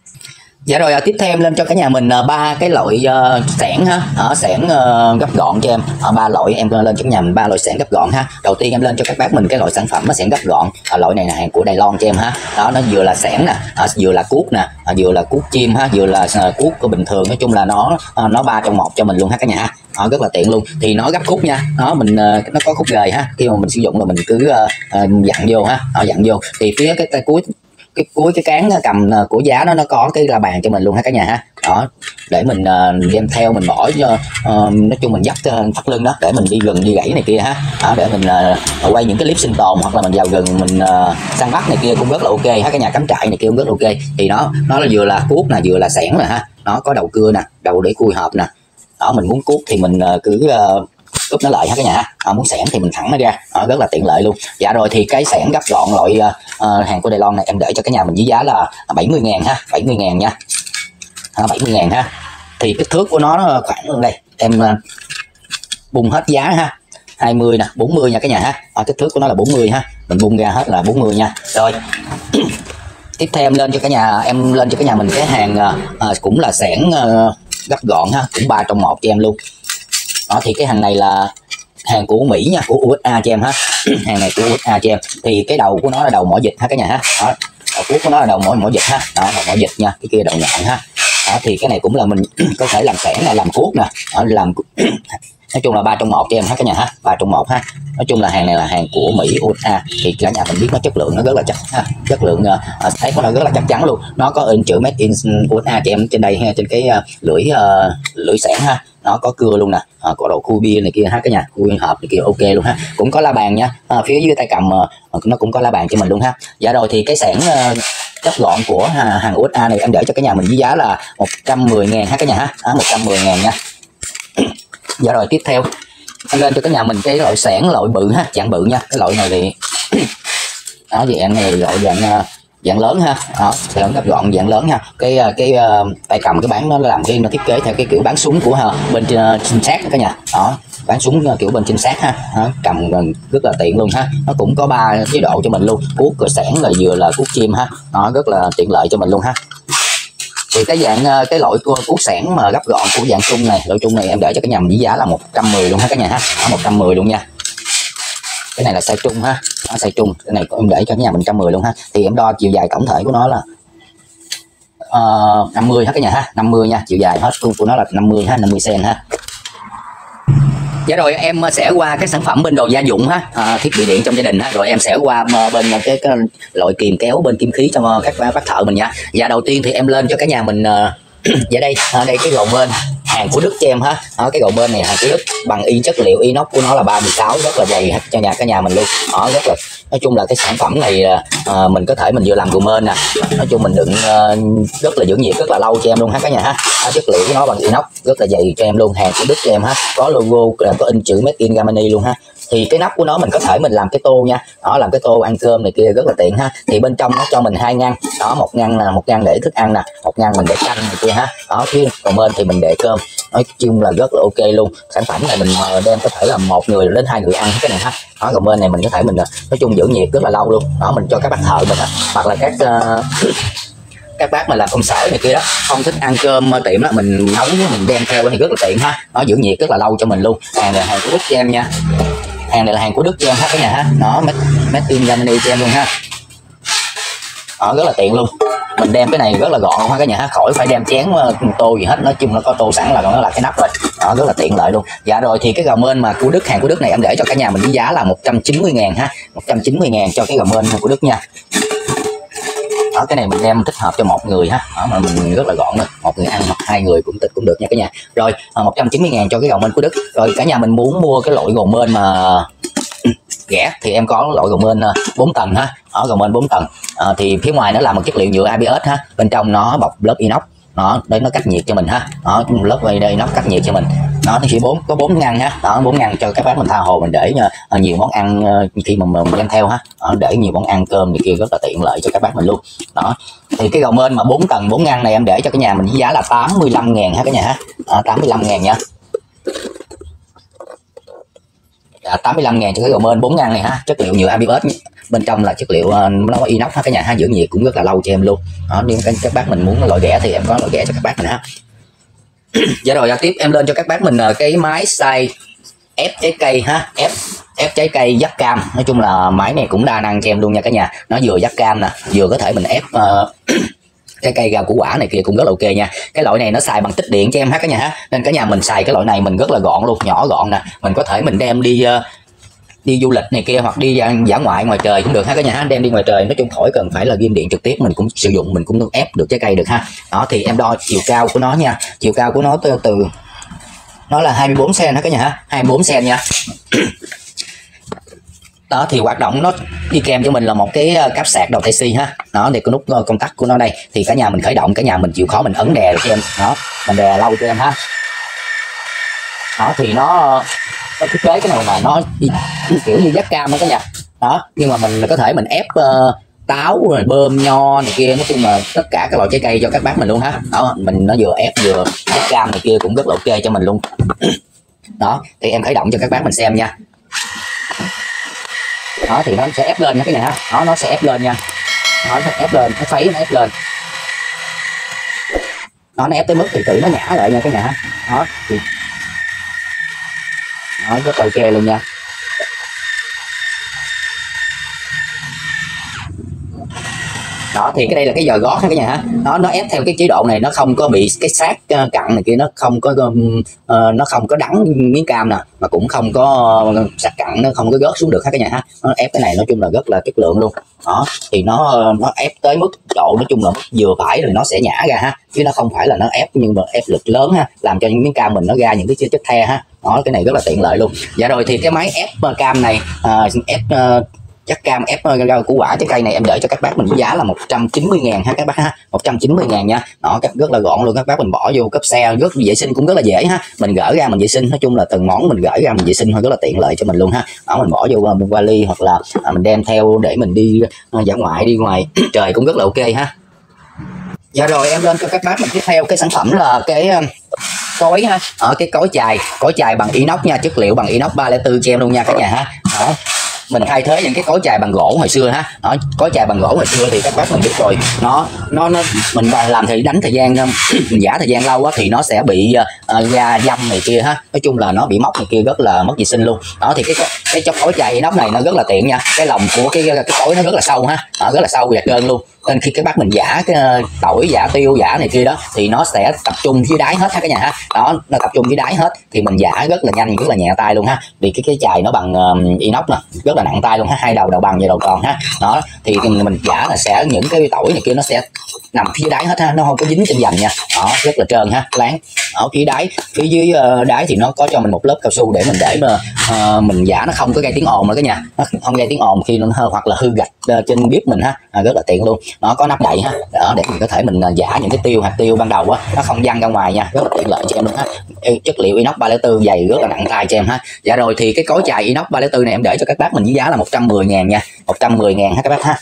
Dạ rồi, tiếp theo em lên cho cả nhà mình ba cái loại uh, xẻng ha, ở xẻng uh, gấp gọn cho em, ở ba loại em lên cho cả nhà mình ba loại xẻng gấp gọn ha. Đầu tiên em lên cho các bác mình cái loại sản phẩm nó xẻng gấp gọn, à, loại này là hàng của Đài Loan cho em ha. Đó, nó vừa là xẻng nè, à, vừa là cuốc nè, à, vừa là cuốc chim ha, vừa là uh, cuốc của bình thường, nói chung là nó uh, nó ba trong một cho mình luôn ha cả nhà ha. Đó, rất là tiện luôn. Thì nó gấp khúc nha, nó mình uh, nó có khúc gời ha, khi mà mình sử dụng là mình cứ uh, uh, dặn vô ha, đó, dặn vô thì phía cái tay cuối cái cuối cái cán cầm của giá nó nó có cái la bàn cho mình luôn ha cả nhà ha. Đó, để mình uh, đem theo mình bỏ cho uh, nói chung mình dắt uh, thắt lưng đó để mình đi rừng đi gãy này kia ha. Đó, để mình uh, quay những cái clip sinh tồn hoặc là mình vào rừng mình uh, săn bắt này kia cũng rất là ok ha cả nhà, cắm trại này kia cũng rất là ok. Thì nó nó là vừa là cuốc nè, vừa là xẻng nè ha, nó có đầu cưa nè, đầu để cùi hộp nè. Đó, mình muốn cuốc thì mình uh, cứ uh, úp nó lại ha cả nhà. À, muốn xẻng thì mình thẳng nó ra. À, rất là tiện lợi luôn. Dạ rồi, thì cái xẻng gấp gọn loại uh, hàng của Đài Loan này em để cho cả nhà mình với giá là bảy mươi ngàn ha, bảy mươi ngàn nha. À, bảy mươi ngàn ha. Thì kích thước của nó khoảng đây em uh, bung hết giá ha, hai mươi nè, bốn mươi nha cả nhà ha. À, kích thước của nó là bốn mươi ha, mình bung ra hết là bốn mươi nha. Rồi tiếp theo em lên cho cả nhà em lên cho cả nhà mình cái hàng uh, cũng là xẻng uh, gấp gọn ha, cũng ba trong một cho em luôn. Đó, thì cái hàng này là hàng của Mỹ nha, của u ét a cho em ha. Hàng này của u ét a cho em. Thì cái đầu của nó là đầu mỏ vịt ha cả nhà ha. Đó, đầu cuối của nó là đầu mỏ mỏ vịt ha. Đó, đầu mỏ vịt nha, cái kia đầu nhọn ha. Đó, thì cái này cũng là mình có thể làm xẻng là làm cuốc nè. Đó, làm nói chung là ba trong một cho em ha cả nhà ha, ba trong một ha. Nói chung là hàng này là hàng của Mỹ u ét a, thì cả nhà mình biết nó chất lượng nó rất là chắc ha, chất lượng uh, thấy của nó rất là chắc chắn luôn. Nó có in chữ made in u ét a cho em trên đây ha, trên cái uh, lưỡi uh, lưỡi xẻng ha. nó có cưa luôn nè, à, có độ khui bia này kia ha cả nhà, khui hộp này kia ok luôn ha, cũng có la bàn nha, à, phía dưới tay cầm nó cũng có la bàn cho mình luôn ha. Dạ rồi thì cái xẻng uh, chất gọn của hàng u ét a này em để cho cả nhà mình với giá là một trăm mười ngàn ha cả nhà ha, à, một trăm mười ngàn nha. Dạ rồi tiếp theo em lên cho cả nhà mình cái loại xẻng loại bự ha, dạng bự nha, cái loại này thì đó dạng này loại dạng dạng lớn ha, đó xẻng gấp gọn dạng lớn ha. Cái cái uh, tay cầm cái bán nó làm cái nó thiết kế theo cái kiểu bán súng của uh, bên trinh sát cả nhà, đó bán súng uh, kiểu bên trinh sát ha, đó, cầm rất là tiện luôn ha. Nó cũng có ba chế độ cho mình luôn, cuốc cửa xẻng là vừa là cuốc chim ha, nó rất là tiện lợi cho mình luôn ha. Thì cái dạng cái loại cuốc xẻng mà gấp gọn của dạng trung này, loại trung này em để cho cả nhà mình với giá là một trăm mười luôn ha cả nhà ha, đó, một trăm mười luôn nha. Cái này là size trung ha, đó, size trung, cái này em để cho cả nhà mình một trăm mười luôn ha. Thì em đo chiều dài tổng thể của nó là uh, năm mươi ha cả nhà ha, năm mươi nha, chiều dài hết của nó là năm mươi ha, năm mươi xăng-ti-mét ha. Dạ rồi em sẽ qua cái sản phẩm bên đồ gia dụng ha, à, thiết bị điện trong gia đình ha, rồi em sẽ qua bên cái, cái loại kìm kéo bên kim khí cho các bác thợ mình nha. Dạ đầu tiên thì em lên cho cả nhà mình dạ đây, à, đây cái gầu bên hàng của Đức cho em ha, đó, cái gầu bên này hàng của Đức bằng y chất liệu inox của nó là ba mươi sáu, rất là dày cho nhà cả nhà mình luôn, đó rất là nói chung là cái sản phẩm này à, mình có thể mình vừa làm gầu bên nè, nói chung mình đựng à, rất là giữ nhiệt rất là lâu cho em luôn ha cả nhà ha, đó, chất liệu của nó bằng inox rất là dày cho em luôn, hàng của Đức cho em ha, có logo có in chữ Made in Germany luôn ha. Thì cái nắp của nó mình có thể mình làm cái tô nha, đó làm cái tô ăn cơm này kia rất là tiện ha. Thì bên trong nó cho mình hai ngăn, đó một ngăn là một ngăn để thức ăn nè, một ngăn mình để canh này kia ha, đó phía còn bên thì mình để cơm, nói chung là rất là ok luôn. Sản phẩm này mình đem có thể là một người đến hai người ăn cái này ha, đó còn bên này mình có thể mình nói chung giữ nhiệt rất là lâu luôn, đó mình cho các bác thợ mình ha, hoặc là các uh, các bác mà làm công sở này kia đó không thích ăn cơm tiệm đó mình nấu mình đem theo thì rất là tiện ha, nó giữ nhiệt rất là lâu cho mình luôn. Hàng này là hàng của Đức cho em nha, hàng này là hàng của Đức cho em hết cả nhà ha, nó Made in Germany cho em luôn ha, đó rất là tiện luôn. Mình đem cái này rất là gọn luôn ha cả nhà ha, khỏi phải đem chén tô gì hết, nói chung nó có tô sẵn là nó là cái nắp rồi, đó rất là tiện lợi luôn. Dạ rồi thì cái gầu mên mà của Đức, hàng của Đức này em để cho cả nhà mình với giá là một trăm chín mươi ngàn ha, một trăm chín mươi ngàn cho cái gầu mên của Đức nha. Đó, cái này mình đem thích hợp cho một người ha, đó, mà mình rất là gọn rồi, một người ăn hoặc hai người cũng cũng được nha cả nhà. Rồi một trăm chín mươi ngàn cho cái gầu mên của Đức. Rồi cả nhà mình muốn mua cái loại gầu mên mà rẻ thì em có loại gầu mên bốn tầng ha, ở gầu mên bốn tầng à, thì phía ngoài nó là một chất liệu nhựa a bê ét ha, bên trong nó bọc lớp inox, nó để nó cách nhiệt cho mình ha, đó lớp đây đây nó cách nhiệt cho mình, nó nó chỉ bốn có bốn ngăn ha, đó bốn ngăn cho các bác mình tha hồ mình để uh, nhiều món ăn uh, khi mà mình đem theo ha, đó, để nhiều món ăn cơm này kia rất là tiện lợi cho các bác mình luôn. Đó thì cái gầu mên mà bốn tầng bốn ngăn này em để cho cái nhà mình với giá là tám mươi lăm ngàn ha cả nhà ha, đó, tám mươi lăm ngàn nha. Dạ, tám mươi lăm ngàn cho cái gầu mên bốn ngăn này ha, chất liệu nhựa a bê ét, bên trong là chất liệu uh, nó có inox ha cả nhà ha, giữ nhiệt cũng rất là lâu cho em luôn. Đó nếu các, các bác mình muốn loại rẻ thì em có loại rẻ cho các bác mình ha. Dạ rồi tiếp em lên cho các bác mình uh, cái máy xay ép trái cây ha, ép ép trái cây dắt cam, nói chung là máy này cũng đa năng cho em luôn nha cả nhà, nó vừa dắt cam nè, vừa có thể mình ép uh, trái cây rau củ quả này kia cũng rất là ok nha. Cái loại này nó xài bằng tích điện cho em ha cả nhà ha, nên cả nhà mình xài cái loại này mình rất là gọn luôn, nhỏ gọn nè, mình có thể mình đem đi uh, đi du lịch này kia hoặc đi dã ngoại ngoài trời cũng được ha cả nhà ha, đem đi ngoài trời nói chung khỏi cần phải là ghim điện trực tiếp, mình cũng sử dụng mình cũng ép được trái cây được ha. Đó thì em đo chiều cao của nó nha, chiều cao của nó từ, từ nó là hai mươi bốn xăng-ti-mét ha cả nhà ha, hai mươi bốn xăng-ti-mét nha. Đó thì hoạt động nó đi kèm cho mình là một cái cáp sạc đầu Type C ha, đó thì cái nút công tắc của nó đây, thì cả nhà mình khởi động, cả nhà mình chịu khó mình ấn đè được cho em, đó mình đè lâu cho em ha. Đó thì nó nó thiết kế cái này mà nó kiểu như dắt cam đó cả nhà, đó nhưng mà mình có thể mình ép uh, táo rồi bơm nho này kia, nói chung là tất cả các loại trái cây cho các bác mình luôn ha. Đó mình nó vừa ép vừa dắt cam này kia cũng rất là ok cho mình luôn. Đó thì em khởi động cho các bác mình xem nha. Đó thì nó sẽ ép lên nha cái này ha, đó nó sẽ ép lên nha, nó sẽ ép lên, nó phấy nó ép lên, đó nó ép tới mức thì tự nó nhả lại nha cái này ha. Đó thì nó rất ok luôn nha. Đó thì cái đây là cái giò gót ha cả nhà ha. Nó nó ép theo cái chế độ này, nó không có bị cái sát uh, cặn này kia, nó không có uh, nó không có đắng miếng cam nè, mà cũng không có sát cặn, nó không có gớt xuống được ha cả nhà ha. Nó ép cái này nói chung là rất là chất lượng luôn. Đó thì nó nó ép tới mức độ nói chung là mức vừa phải rồi nó sẽ nhả ra ha, chứ nó không phải là nó ép nhưng mà ép lực lớn ha, làm cho những miếng cam mình nó ra những cái chất the ha. Đó cái này rất là tiện lợi luôn. Dạ rồi thì cái máy ép cam này uh, ép uh, chắc cam ép rau củ quả trái cây này em để cho các bác mình với giá là một trăm chín mươi ngàn ha các bác ha, một trăm chín mươi ngàn nha. Đó rất là gọn luôn, các bác mình bỏ vô cốp xe, rất vệ sinh cũng rất là dễ ha, mình gỡ ra mình vệ sinh, nói chung là từng món mình gỡ ra mình vệ sinh thôi, rất là tiện lợi cho mình luôn ha. Đó mình bỏ vô uh, vali hoặc là uh, mình đem theo để mình đi uh, dã ngoại đi ngoài trời cũng rất là ok ha. Dạ rồi em lên cho các bác mình tiếp theo cái sản phẩm là cái uh, cối ha, ở cái cối chài, cối chài bằng inox nha, chất liệu bằng inox ba không bốn cho em luôn nha cả nhà ha. Đó mình thay thế những cái cối chài bằng gỗ hồi xưa ha. Đó, cối chài bằng gỗ hồi xưa thì các bác mình biết rồi, nó nó nó mình làm thì đánh thời gian mình giả thời gian lâu á thì nó sẽ bị uh, da dăm này kia ha, nói chung là nó bị mốc này kia rất là mất vệ sinh luôn. Đó thì cái cái chốc cối chài inox này nó rất là tiện nha, cái lòng của cái cái cối nó rất là sâu ha. Đó, rất là sâu và trơn luôn, nên khi cái bác mình giả cái tỏi, giả tiêu, giả này kia đó thì nó sẽ tập trung dưới đáy hết ha cả nhà ha. Đó nó tập trung dưới đáy hết thì mình giả rất là nhanh, rất là nhẹ tay luôn ha, vì cái cái chài nó bằng uh, inox nè, rất là nặng tay luôn ha, hai đầu đầu bằng và đầu tròn ha. Đó thì mình giả là sẽ những cái tỏi này kia nó sẽ nằm phía đáy hết ha, nó không có dính trên dành nha. Đó rất là trơn ha, láng. Ở phía đáy, phía dưới uh, đáy thì nó có cho mình một lớp cao su để mình để mà uh, mình giả nó không có gây tiếng ồn nữa cả nhà, nó không gây tiếng ồn khi nó hoặc là hư gạch uh, trên bếp mình ha. À, rất là tiện luôn. Nó có nắp đậy ha, đó để mình có thể mình uh, giả những cái tiêu hạt tiêu ban đầu á, nó không văng ra ngoài nha, rất là tiện lợi cho em luôn ha. Chất liệu inox ba không bốn dày rất là nặng tay cho em ha. Dạ rồi thì cái cối chài inox ba không bốn này em để cho các bác mình với giá là một trăm mười ngàn nha, một trăm mười ngàn ha các bác ha.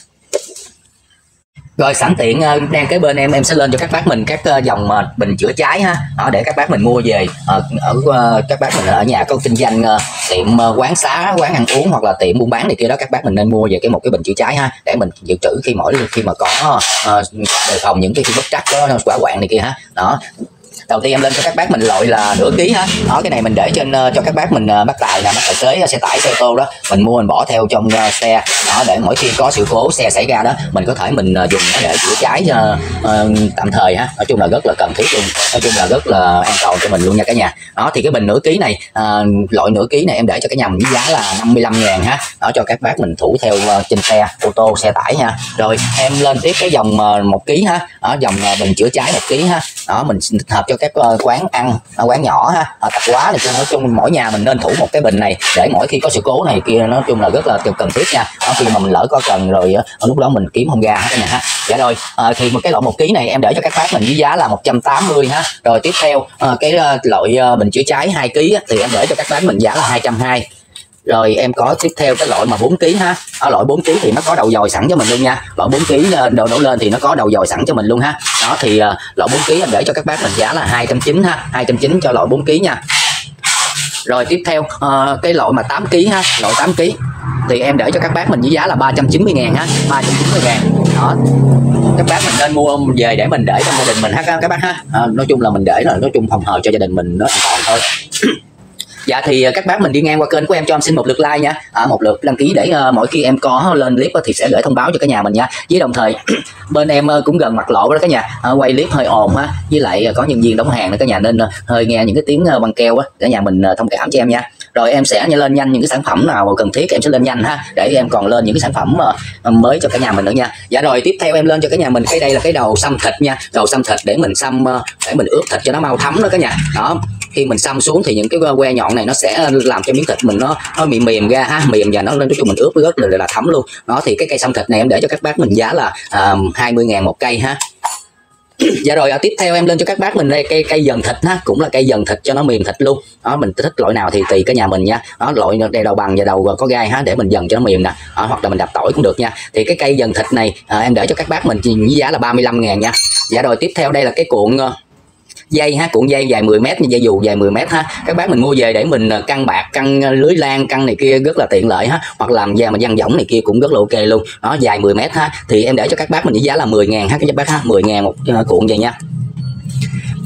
Rồi sẵn tiện đang kế bên em em sẽ lên cho các bác mình các dòng bình chữa cháy ha. Đó, để các bác mình mua về ở, ở các bác mình ở nhà có kinh doanh tiệm quán xá, quán ăn uống hoặc là tiệm buôn bán này kia đó, các bác mình nên mua về cái một cái bình chữa cháy ha, để mình dự trữ khi mỗi khi mà có uh, đề phòng những cái bất trắc đó, quả quạng này kia ha. Đó đầu tiên em lên cho các bác mình loại là nửa ký ha. Đó cái này mình để trên uh, cho các bác mình uh, bắt tài là bắt tài xế xe tải xe ô tô đó, mình mua mình bỏ theo trong uh, xe đó, để mỗi khi có sự cố xe xảy ra đó mình có thể mình uh, dùng nó để chữa cháy uh, uh, tạm thời ha. Nói chung là rất là cần thiết luôn, nói chung là rất là an toàn cho mình luôn nha cả nhà. Đó thì cái bình nửa ký này uh, loại nửa ký này em để cho cả nhà mình với giá là năm mươi lăm ngàn ha. Đó cho các bác mình thủ theo uh, trên xe ô tô xe tải nha. Rồi em lên tiếp cái dòng uh, một ký ha. Đó dòng uh, bình chữa cháy một ký ha. Đó mình hợp cho các quán ăn, quán nhỏ ha, tạp hóa này, nói chung mỗi nhà mình nên thủ một cái bình này để mỗi khi có sự cố này kia nói chung là rất là cần thiết nha. Đó, khi mà mình lỡ có cần rồi lúc đó mình kiếm không ra hết cả nhà ha. Dạ rồi à, thì một cái loại một ký này em để cho các bác mình với giá là một trăm tám mươi ha. Rồi tiếp theo à, cái loại bình chữa cháy hai ký thì em để cho các bác mình giá là hai trăm hai mươi. Rồi em có tiếp theo cái loại mà bốn ký ha. Ở loại bốn ký thì nó có đầu dòi sẵn cho mình luôn nha. Loại bốn ký đồ đổ lên thì nó có đầu dòi sẵn cho mình luôn ha. Đó thì uh, loại bốn ký em để cho các bác mình giá là hai trăm chín mươi ha, hai trăm chín mươi cho loại bốn ký nha. Rồi tiếp theo uh, cái loại mà tám ký ha, loại tám ký thì em để cho các bác mình với giá là ba trăm chín mươi ngàn ha, ba trăm chín mươi ngàn. Đó các bác mình nên mua về để mình để trong gia đình mình ha các bác ha. À, nói chung là mình để là nói chung phòng hờ cho gia đình mình nó an toàn thôi. Dạ thì các bác mình đi ngang qua kênh của em cho em xin một lượt like nha, à, một lượt đăng ký để uh, mỗi khi em có lên clip uh, thì sẽ gửi thông báo cho cả nhà mình nha. Với đồng thời bên em uh, cũng gần mặt lộ đó cả nhà, uh, quay clip hơi ồn ha, với lại uh, có nhân viên đóng hàng nữa cả nhà, nên uh, hơi nghe những cái tiếng uh, băng keo á, cả nhà mình uh, thông cảm cho em nha. Rồi em sẽ lên nhanh những cái sản phẩm nào cần thiết em sẽ lên nhanh ha, để em còn lên những cái sản phẩm uh, mới cho cả nhà mình nữa nha. Dạ rồi tiếp theo em lên cho cả nhà mình cái đây là cái đầu xăm thịt nha, đầu xăm thịt để mình xăm uh, để mình ướp thịt cho nó mau thấm đó cả nhà. Đó khi mình xăm xuống thì những cái que nhọn này nó sẽ làm cho miếng thịt mình nó nó mềm mềm ra ha, mềm và nó lên cho mình ướp rất là, là thấm luôn. Đó thì cái cây xăm thịt này em để cho các bác mình giá là uh, hai mươi ngàn một cây ha. Dạ rồi à, tiếp theo em lên cho các bác mình đây cây cây dần thịt ha, cũng là cây dần thịt cho nó mềm thịt luôn. Đó mình thích loại nào thì tùy cả nhà mình nha. Đó loại đây đầu bằng và đầu có gai ha, để mình dần cho nó mềm nè. Đó, hoặc là mình đập tỏi cũng được nha. Thì cái cây dần thịt này à, em để cho các bác mình với giá là ba mươi lăm ngàn nha. Dạ rồi tiếp theo đây là cái cuộn uh, dây ha, cuộn dây dài mười mét, như dây dù dài mười mét ha. Các bác mình mua về để mình căng bạc, căng lưới lan, căng này kia rất là tiện lợi ha, hoặc làm da mà văng võng này kia cũng rất là ok luôn. Đó dài mười mét ha, thì em để cho các bác mình với giá là mười ngàn ha các bác ha, mười ngàn một uh, cuộn vậy nha.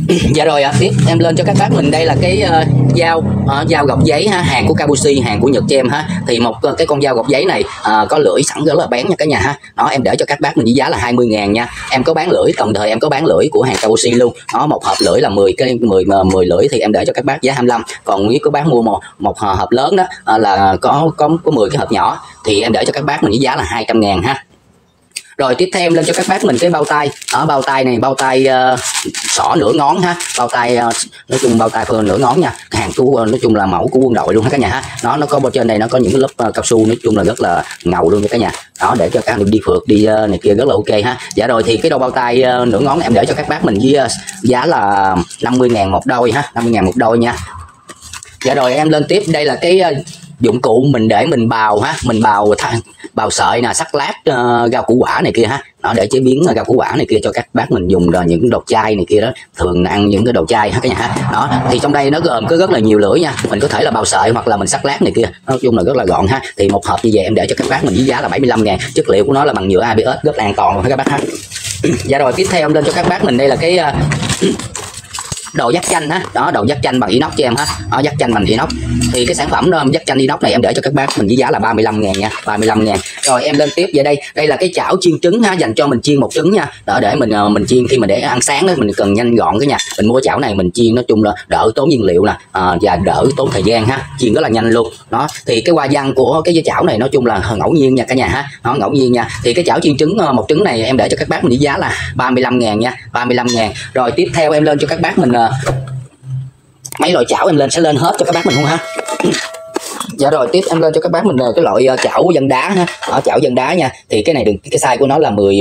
Dạ rồi à, tiếp em lên cho các bác mình đây là cái uh, dao uh, dao gọt giấy ha, hàng của Kabushi, hàng của Nhật cho em ha. Thì một uh, cái con dao gọt giấy này uh, có lưỡi sẵn rất là bén nha cả nhà ha. Đó, em để cho các bác mình với giá là hai mươi ngàn nha. Em có bán lưỡi, đồng thời em có bán lưỡi của hàng Kabushi luôn. Đó, một hộp lưỡi là mười cái mười mười lưỡi thì em để cho các bác giá hai mươi lăm. Còn nếu có bán mua một một hộp lớn đó uh, là có có có mười cái hộp nhỏ thì em để cho các bác mình với giá là hai trăm ngàn ha. Rồi tiếp theo em lên cho các bác mình cái bao tay. Ở bao tay này bao tay uh, xỏ nửa ngón ha, bao tay uh, nói chung bao tay phần nửa ngón nha, hàng của uh, nói chung là mẫu của quân đội luôn ha cả nhà ha. Nó nó có bên trên đây nó có những cái lớp uh, cao su nói chung là rất là ngầu luôn nha cả nhà. Đó, để cho các anh đi phượt đi uh, này kia rất là ok ha. Dạ rồi thì cái đôi bao tay uh, nửa ngón em để cho các bác mình với uh, giá là năm mươi ngàn một đôi ha, năm mươi ngàn một đôi nha. Dạ rồi em lên tiếp đây là cái uh, dụng cụ mình để mình bào ha, mình bào bào sợi nè, sắt lát uh, rau củ quả này kia ha. Đó, để chế biến uh, rau củ quả này kia cho các bác mình dùng rồi những đồ chai này kia đó, thường ăn những cái đồ chai ha cả nhà ha. Đó, thì trong đây nó gồm có rất là nhiều lưỡi nha, mình có thể là bào sợi hoặc là mình sắt lát này kia, nói chung là rất là gọn ha. Thì một hộp như vậy em để cho các bác mình với giá là bảy mươi lăm ngàn, chất liệu của nó là bằng nhựa a bê ét rất là an toàn luôn ha các bác ha. Dạ rồi tiếp theo em lên cho các bác mình đây là cái uh, đồ dắt chanh ha. Đó, đồ dắt chanh bằng inox cho em ha. Đó, dắt chanh bằng inox thì cái sản phẩm đó dắt chanh inox này em để cho các bác mình với giá là ba mươi lăm ngàn nha, ba mươi lăm ngàn. Rồi em lên tiếp về đây, đây là cái chảo chiên trứng ha, dành cho mình chiên một trứng nha. Đó, để mình mình chiên khi mà để ăn sáng đó, mình cần nhanh gọn cái nha. Mình mua chảo này mình chiên nói chung là đỡ tốn nhiên liệu nè, à, và đỡ tốn thời gian ha, chiên rất là nhanh luôn. Đó, thì cái hoa văn của cái chảo này nói chung là ngẫu nhiên nha cả nhà ha. Nó ngẫu nhiên nha. Thì cái chảo chiên trứng một trứng này em để cho các bác mình với giá là ba mươi lăm ngàn nha, ba mươi lăm ngàn. Rồi tiếp theo em lên cho các bác mình mấy loại chảo em lên sẽ lên hết cho các bác mình không ha. Dạ rồi tiếp em lên cho các bác mình cái loại chảo dân đá ha. Ở chảo dân đá nha, thì cái này đừng cái size của nó là mười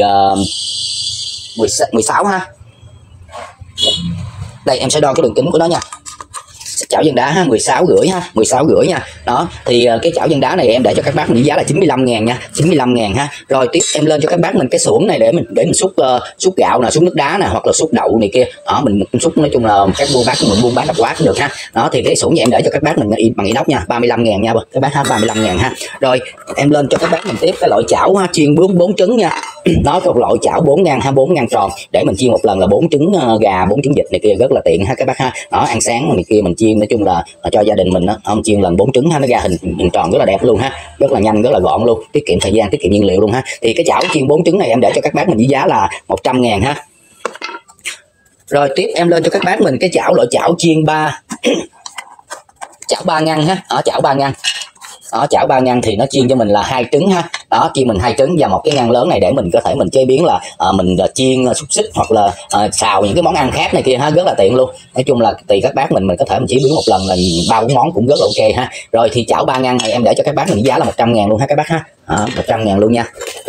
mười sáu ha. Đây em sẽ đo cái đường kính của nó nha. Chảo dân đá ha, mười sáu rưỡi ha, mười sáu rưỡi nha. Đó, thì cái chảo dân đá này em để cho các bác mình giá là chín mươi lăm ngàn nha, chín mươi lăm ngàn ha. Rồi tiếp em lên cho các bác mình cái xưởng này để mình để mình xúc uh, xúc gạo nè, xúc nước đá nè, hoặc là xúc đậu này kia. Đó, mình xúc nói chung là các buôn bán mình buôn bán đập quá cũng được ha. Đó, thì cái xưởng này em để cho các bác mình bằng inox nha, ba mươi lăm ngàn nha các bác ha, ba mươi lăm ngàn ha. Rồi em lên cho các bác mình tiếp cái loại chảo ha, chiên bốn bốn trứng nha. Nó có loại chảo bốn ngàn ha, bốn ngàn tròn để mình chiên một lần là bốn trứng uh, gà, bốn trứng vịt này kia rất là tiện ha các bác ha. Đó, ăn sáng này kia mình chiên nói chung là cho gia đình mình đó, ông chiên lần bốn trứng ha, nó ra hình, hình tròn rất là đẹp luôn ha, rất là nhanh, rất là gọn luôn, tiết kiệm thời gian, tiết kiệm nhiên liệu luôn ha. Thì cái chảo chiên bốn trứng này em để cho các bác mình với giá là một trăm ngàn ha. Rồi tiếp em lên cho các bác mình cái chảo loại chảo chiên ba chảo ba ngăn ha. Ở chảo ba ngăn, đó, chảo ba ngăn thì nó chiên cho mình là hai trứng ha. Đó, chiên mình hai trứng và một cái ngăn lớn này để mình có thể mình chế biến là uh, mình uh, chiên uh, xúc xích hoặc là uh, xào những cái món ăn khác này kia ha, rất là tiện luôn. Nói chung là tùy các bác mình mình có thể mình chế biến một lần là ba bốn món cũng rất là ok ha. Rồi thì chảo ba ngăn này em để cho các bác mình giá là một trăm ngàn luôn ha các bác ha. Đó, một trăm ngàn luôn nha.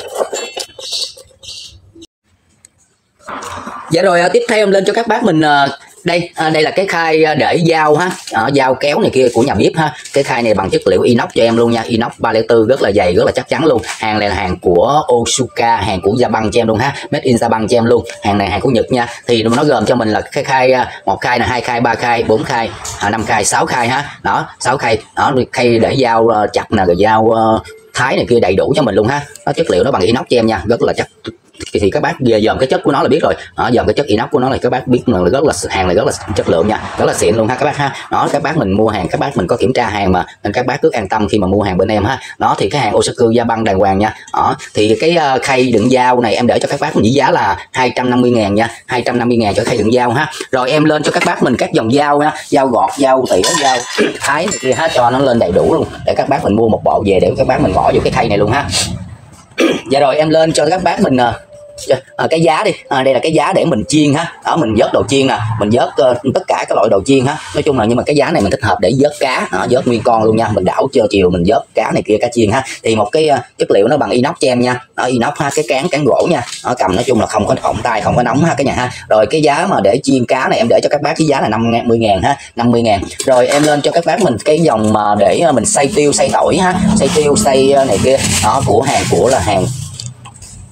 Dạ rồi tiếp theo em lên cho các bác mình uh, đây à, đây là cái khay để dao ha, à, dao kéo này kia của nhà bếp ha. Cái khay này bằng chất liệu inox cho em luôn nha, inox ba không bốn rất là dày, rất là chắc chắn luôn. Hàng này là hàng của Otsuka, hàng của Japan cho em luôn ha, made in Japan cho em luôn. Hàng này hàng của Nhật nha. Thì nó gồm cho mình là cái khay, một khay là hai khay, ba khay, bốn khay, à, năm khay, sáu khay ha. Đó, sáu khay. Đó, khay để dao chặt nè, rồi dao uh, thái này kia đầy đủ cho mình luôn ha. Nó chất liệu nó bằng inox cho em nha, rất là chắc. Thì các bác về dòm cái chất của nó là biết rồi. Đó, dòm cái chất inox của nó là các bác biết là rất là hàng này rất là chất lượng nha, rất là xịn luôn ha các bác ha. Đó, các bác mình mua hàng các bác mình có kiểm tra hàng mà, nên các bác cứ an tâm khi mà mua hàng bên em ha. Đó, thì cái hàng Otsuka Japan đàng hoàng nha. Đó, thì cái uh, khay đựng dao này em để cho các bác mình với giá là hai trăm năm mươi ngàn nha, hai trăm năm mươi ngàn cho khay đựng dao ha. Rồi em lên cho các bác mình các dòng dao nha, dao gọt, dao tỉa, dao thái này kia hết cho nó lên đầy đủ luôn, để các bác mình mua một bộ về để các bác mình bỏ vô cái khay này luôn ha. Dạ rồi em lên cho các bác mình uh, À, cái giá đi, à, đây là cái giá để mình chiên ha. Đó, mình vớt đồ chiên nè, mình vớt uh, tất cả các loại đồ chiên ha. Nói chung là nhưng mà cái giá này mình thích hợp để vớt cá, à, vớt nguyên con luôn nha. Mình đảo cho chiều mình vớt cá này kia, cá chiên ha. Thì một cái uh, chất liệu nó bằng inox cho em nha. Đó, inox ha, cái cán cán gỗ nha. Đó, cầm nói chung là không có phỏng tay, không có nóng ha cả nhà ha. Rồi cái giá mà để chiên cá này em để cho các bác cái giá là năm mươi ngàn ha, năm mươi ngàn. Rồi em lên cho các bác mình cái dòng mà để uh, mình xay tiêu, xay tỏi ha, xay tiêu, xay uh, này kia. Đó, của hàng của là hàng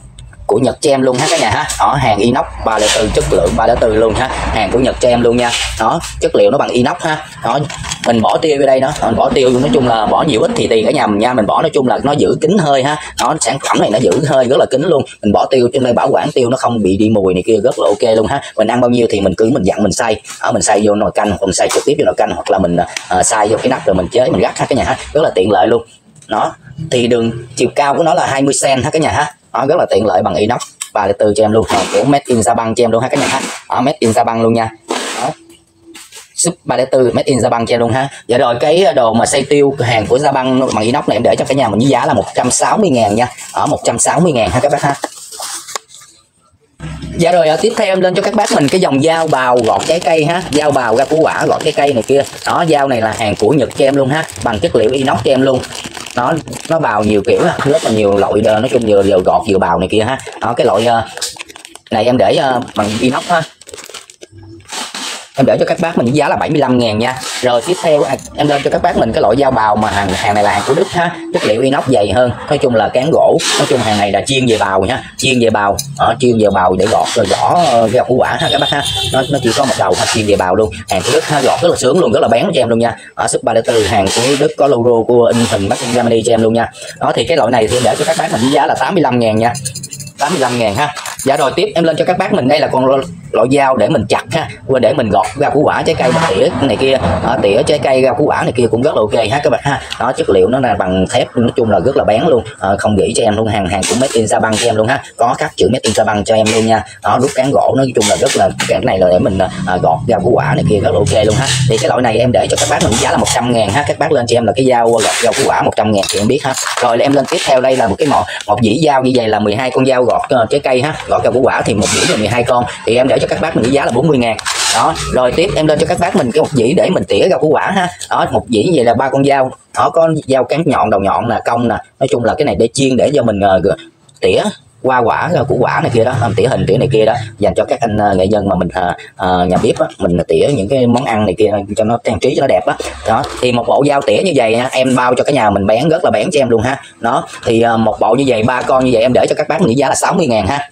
của Nhật cho em luôn ha cả nhà ha. Đó, hàng inox ba không bốn, chất lượng ba không bốn luôn ha, hàng của Nhật cho em luôn nha. Đó, chất liệu nó bằng inox ha. Đó, mình bỏ tiêu vô đây đó, mình bỏ tiêu nói chung là bỏ nhiều ít thì tùy cả nhà mình nha, mình bỏ nói chung là nó giữ kín hơi ha. Đó, sản phẩm này nó giữ hơi rất là kín luôn, mình bỏ tiêu trên đây bảo quản tiêu nó không bị đi mùi này kia, rất là ok luôn ha. Mình ăn bao nhiêu thì mình cứ mình dặn mình xay, ở mình xay vô nồi canh, mình xay trực tiếp vô nồi canh, hoặc là mình uh, xay vô cái nắp rồi mình chế mình gắt ha cả nhà ha, rất là tiện lợi luôn. Đó, thì đường chiều cao của nó là hai mươi xăng-ti-mét ha cả nhà ha. Đó, rất là tiện lợi, bằng inox ba không bốn cho em luôn, của Made in Japan cho em luôn ha cả nhà ha. Đó, Made in Japan luôn nha. Đó, Súp ba không bốn Made in Japan cho em luôn ha. Dạ rồi, cái đồ mà xay tiêu hàng của Japan bằng inox này em để cho cả nhà mình với giá là một trăm sáu mươi ngàn nha. Ở một trăm sáu mươi ngàn ha các bác ha. Dạ rồi, tiếp theo em lên cho các bác mình cái dòng dao bào gọt trái cây ha, dao bào ra củ quả gọt trái cây này kia. Đó, dao này là hàng của Nhật cho em luôn ha, bằng chất liệu inox cho em luôn. Nó nó bào nhiều kiểu, rất là nhiều loại, nói chung vừa vừa gọt vừa bào này kia ha. Đó, cái loại này em để bằng inox ha, em để cho các bác mình với giá là bảy mươi lăm ngàn nha. Rồi tiếp theo em lên cho các bác mình cái loại dao bào mà hàng hàng này là hàng của Đức ha, chất liệu inox dày hơn, nói chung là cán gỗ, nói chung hàng này là chuyên về bào nha, chuyên về bào, ở chuyên về bào để gọt rồi gõ rau củ quả ha các bác ha. Nó, nó chỉ có một đầu ha, chuyên về bào luôn, hàng của Đức ha, gọt rất là sướng luôn, rất là bén cho em luôn nha. Ở Súp ba không bốn hàng của Đức có logo của in hình Made in Germany cho em luôn nha. Đó, thì cái loại này thì em để cho các bác mình với giá là tám mươi lăm ngàn nha, tám mươi lăm ngàn ha. Dạ rồi, tiếp em lên cho các bác mình đây là con loại dao để mình chặt ha, để mình gọt rau củ quả trái cây tỉa này kia, à, tỉa trái cây rau củ quả này kia cũng rất là ok ha các bạn ha. Đó, chất liệu nó là bằng thép, nói chung là rất là bén luôn, à, không gỉ cho em luôn, hàng hàng của Made in Japan cho em luôn ha, có khắc chữ Made in Japan cho em luôn nha. Đó, rút cán gỗ, nói chung là rất là cái này là để mình à, gọt rau củ quả này kia rất là ok luôn ha. Thì cái loại này em để cho các bác mình giá là một trăm ngàn ha, các bác lên cho em là cái dao gọt rau củ quả một trăm ngàn thì em biết ha. Rồi em lên tiếp theo đây là một cái một một dĩ dao như vậy là mười hai con dao gọt uh, trái cây ha, gọt rau củ quả thì một dĩ là mười hai con, thì em để cho các bác mình giá là bốn mươi ngàn. Đó, rồi tiếp em lên cho các bác mình cái một dĩ để mình tỉa rau củ quả ha. Đó, một dĩ như vậy là ba con dao, đó có dao cán nhọn, đầu nhọn là cong nè, nói chung là cái này để chiên để cho mình uh, tỉa hoa quả rau củ quả này kia đó, tỉa hình tỉa này kia đó, dành cho các anh uh, nghệ nhân mà mình uh, uh, nhà bếp á, mình tỉa những cái món ăn này kia cho nó trang trí cho nó đẹp á. Đó. Đó, thì một bộ dao tỉa như vậy ha, em bao cho cả nhà mình bén rất là bén cho em luôn ha. Đó, thì uh, một bộ như vậy ba con như vậy em để cho các bác mình giá là sáu mươi ngàn ha.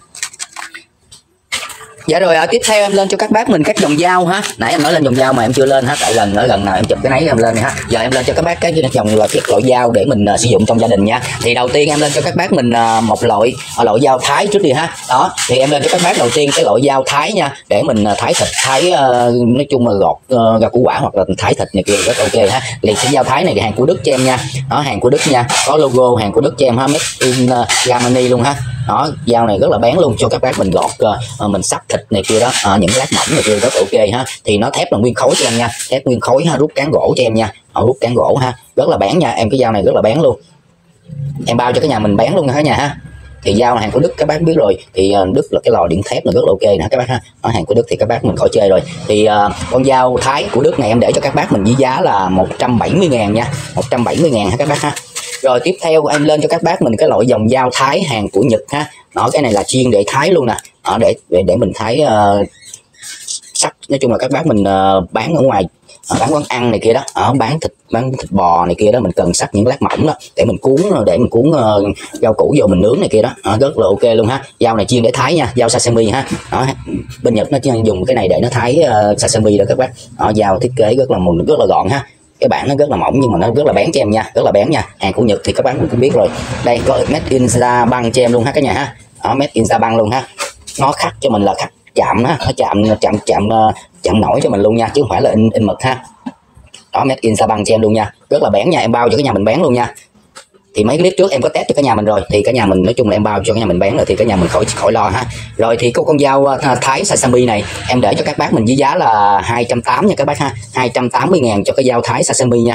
Dạ rồi, ở tiếp theo em lên cho các bác mình các dòng dao ha. Nãy em nói lên dòng dao mà em chưa lên ha, tại gần ở gần nào em chụp cái nấy em lên này ha. Giờ em lên cho các bác cái dòng là các loại dao để mình uh, sử dụng trong gia đình nha. Thì đầu tiên em lên cho các bác mình uh, một loại uh, loại dao thái trước đi ha. Đó, thì em lên cho các bác đầu tiên cái loại dao thái nha, để mình uh, thái thịt, thái uh, nói chung là gọt uh, rau củ quả hoặc là thái thịt này kia rất ok ha. Thì cái dao thái này thì hàng của Đức cho em nha. Đó, hàng của Đức nha, có logo hàng của Đức cho em ha, Made in uh, Germany luôn ha. Đó, dao này rất là bén luôn, cho các bác mình gọt uh, mình sắp thịt này kia đó, à, những lát mỏng này kia rất ok ha. Thì nó thép là nguyên khối cho em nha, thép nguyên khối ha, rút cán gỗ cho em nha. Họ rút cán gỗ ha, rất là bén nha em, cái dao này rất là bén luôn, em bao cho cái nhà mình bén luôn nha cả nhà ha. Thì dao là hàng của Đức các bác biết rồi, thì uh, Đức là cái lò điện thép là rất là ok nè các bác ha. Ở hàng của Đức thì các bác mình khỏi chơi rồi. Thì uh, con dao thái của Đức này em để cho các bác mình với giá là một trăm bảy mươi ngàn nha, một trăm bảy mươi ngàn ha các bác ha. Rồi tiếp theo em lên cho các bác mình cái loại dòng dao thái hàng của Nhật ha. Đó, cái này là chuyên để thái luôn nè, ở để, để để mình thái uh, sắt, nói chung là các bác mình uh, bán ở ngoài, uh, bán quán ăn này kia đó, ở bán thịt bán thịt bò này kia đó, mình cần sắt những lát mỏng đó để mình cuốn, để mình cuốn uh, rau củ vô mình nướng này kia đó, uh, rất là ok luôn ha. Dao này chuyên để thái nha, dao sashimi ha. Đó, bên Nhật nó dùng cái này để nó thái uh, sashimi đó các bác. Đó, dao thiết kế rất là mùn, rất là gọn ha. Cái bản nó rất là mỏng nhưng mà nó rất là bén cho em nha, rất là bén nha. Hàng của Nhật thì các bác mình cũng biết rồi. Đây có Made in Japan cho em luôn ha cả nhà ha. Đó, Made in Japan luôn ha. Nó khắc cho mình là khắc chạm á, nó chạm chạm chạm chạm nổi cho mình luôn nha, chứ không phải là in in mực ha. Đó, Made in Japan cho em luôn nha, rất là bén nha, em bao cho cái nhà mình bén luôn nha. Thì mấy clip trước em có test cho cả nhà mình rồi, thì cả nhà mình nói chung là em bao cho cả nhà mình bén rồi, thì cả nhà mình khỏi khỏi lo ha. Rồi thì có con dao thái sashimi này em để cho các bác mình với giá là hai trăm tám mươi nha các bác ha, hai trăm tám mươi ngàn cho cái dao thái sashimi nha.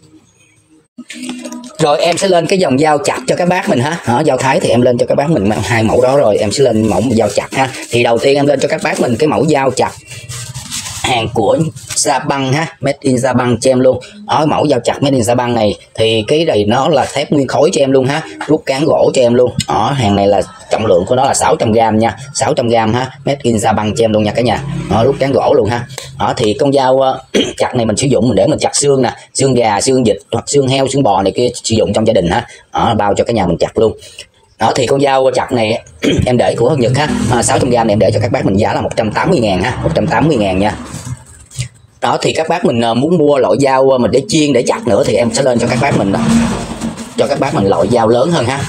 Rồi em sẽ lên cái dòng dao chặt cho các bác mình ha. Đó, dao thái thì em lên cho các bác mình hai mẫu đó, rồi em sẽ lên mẫu dao chặt ha. Thì đầu tiên em lên cho các bác mình cái mẫu dao chặt hàng của Japan ha, Made in Japan cho em luôn. Ở mẫu dao chặt Made in Japan này thì cái này nó là thép nguyên khối cho em luôn ha, rút cán gỗ cho em luôn. Ở hàng này là trọng lượng của nó là sáu trăm gam nha, sáu trăm gam ha, Made in Japan cho em luôn nha cả nhà. Đó, rút cán gỗ luôn ha. Đó, thì con dao uh, chặt này mình sử dụng để mình chặt xương nè, xương gà, xương vịt hoặc xương heo, xương bò này kia sử dụng trong gia đình ha. Đó, bao cho cả nhà mình chặt luôn. Đó, thì con dao chặt này em để của Nhật ha, à, sáu trăm gram em để cho các bác mình giá là một trăm tám mươi ngàn ha, một trăm tám mươi ngàn nha. Đó thì các bác mình muốn mua loại dao mình để chiên để chặt nữa thì em sẽ lên cho các bác mình đó, cho các bác mình loại dao lớn hơn ha.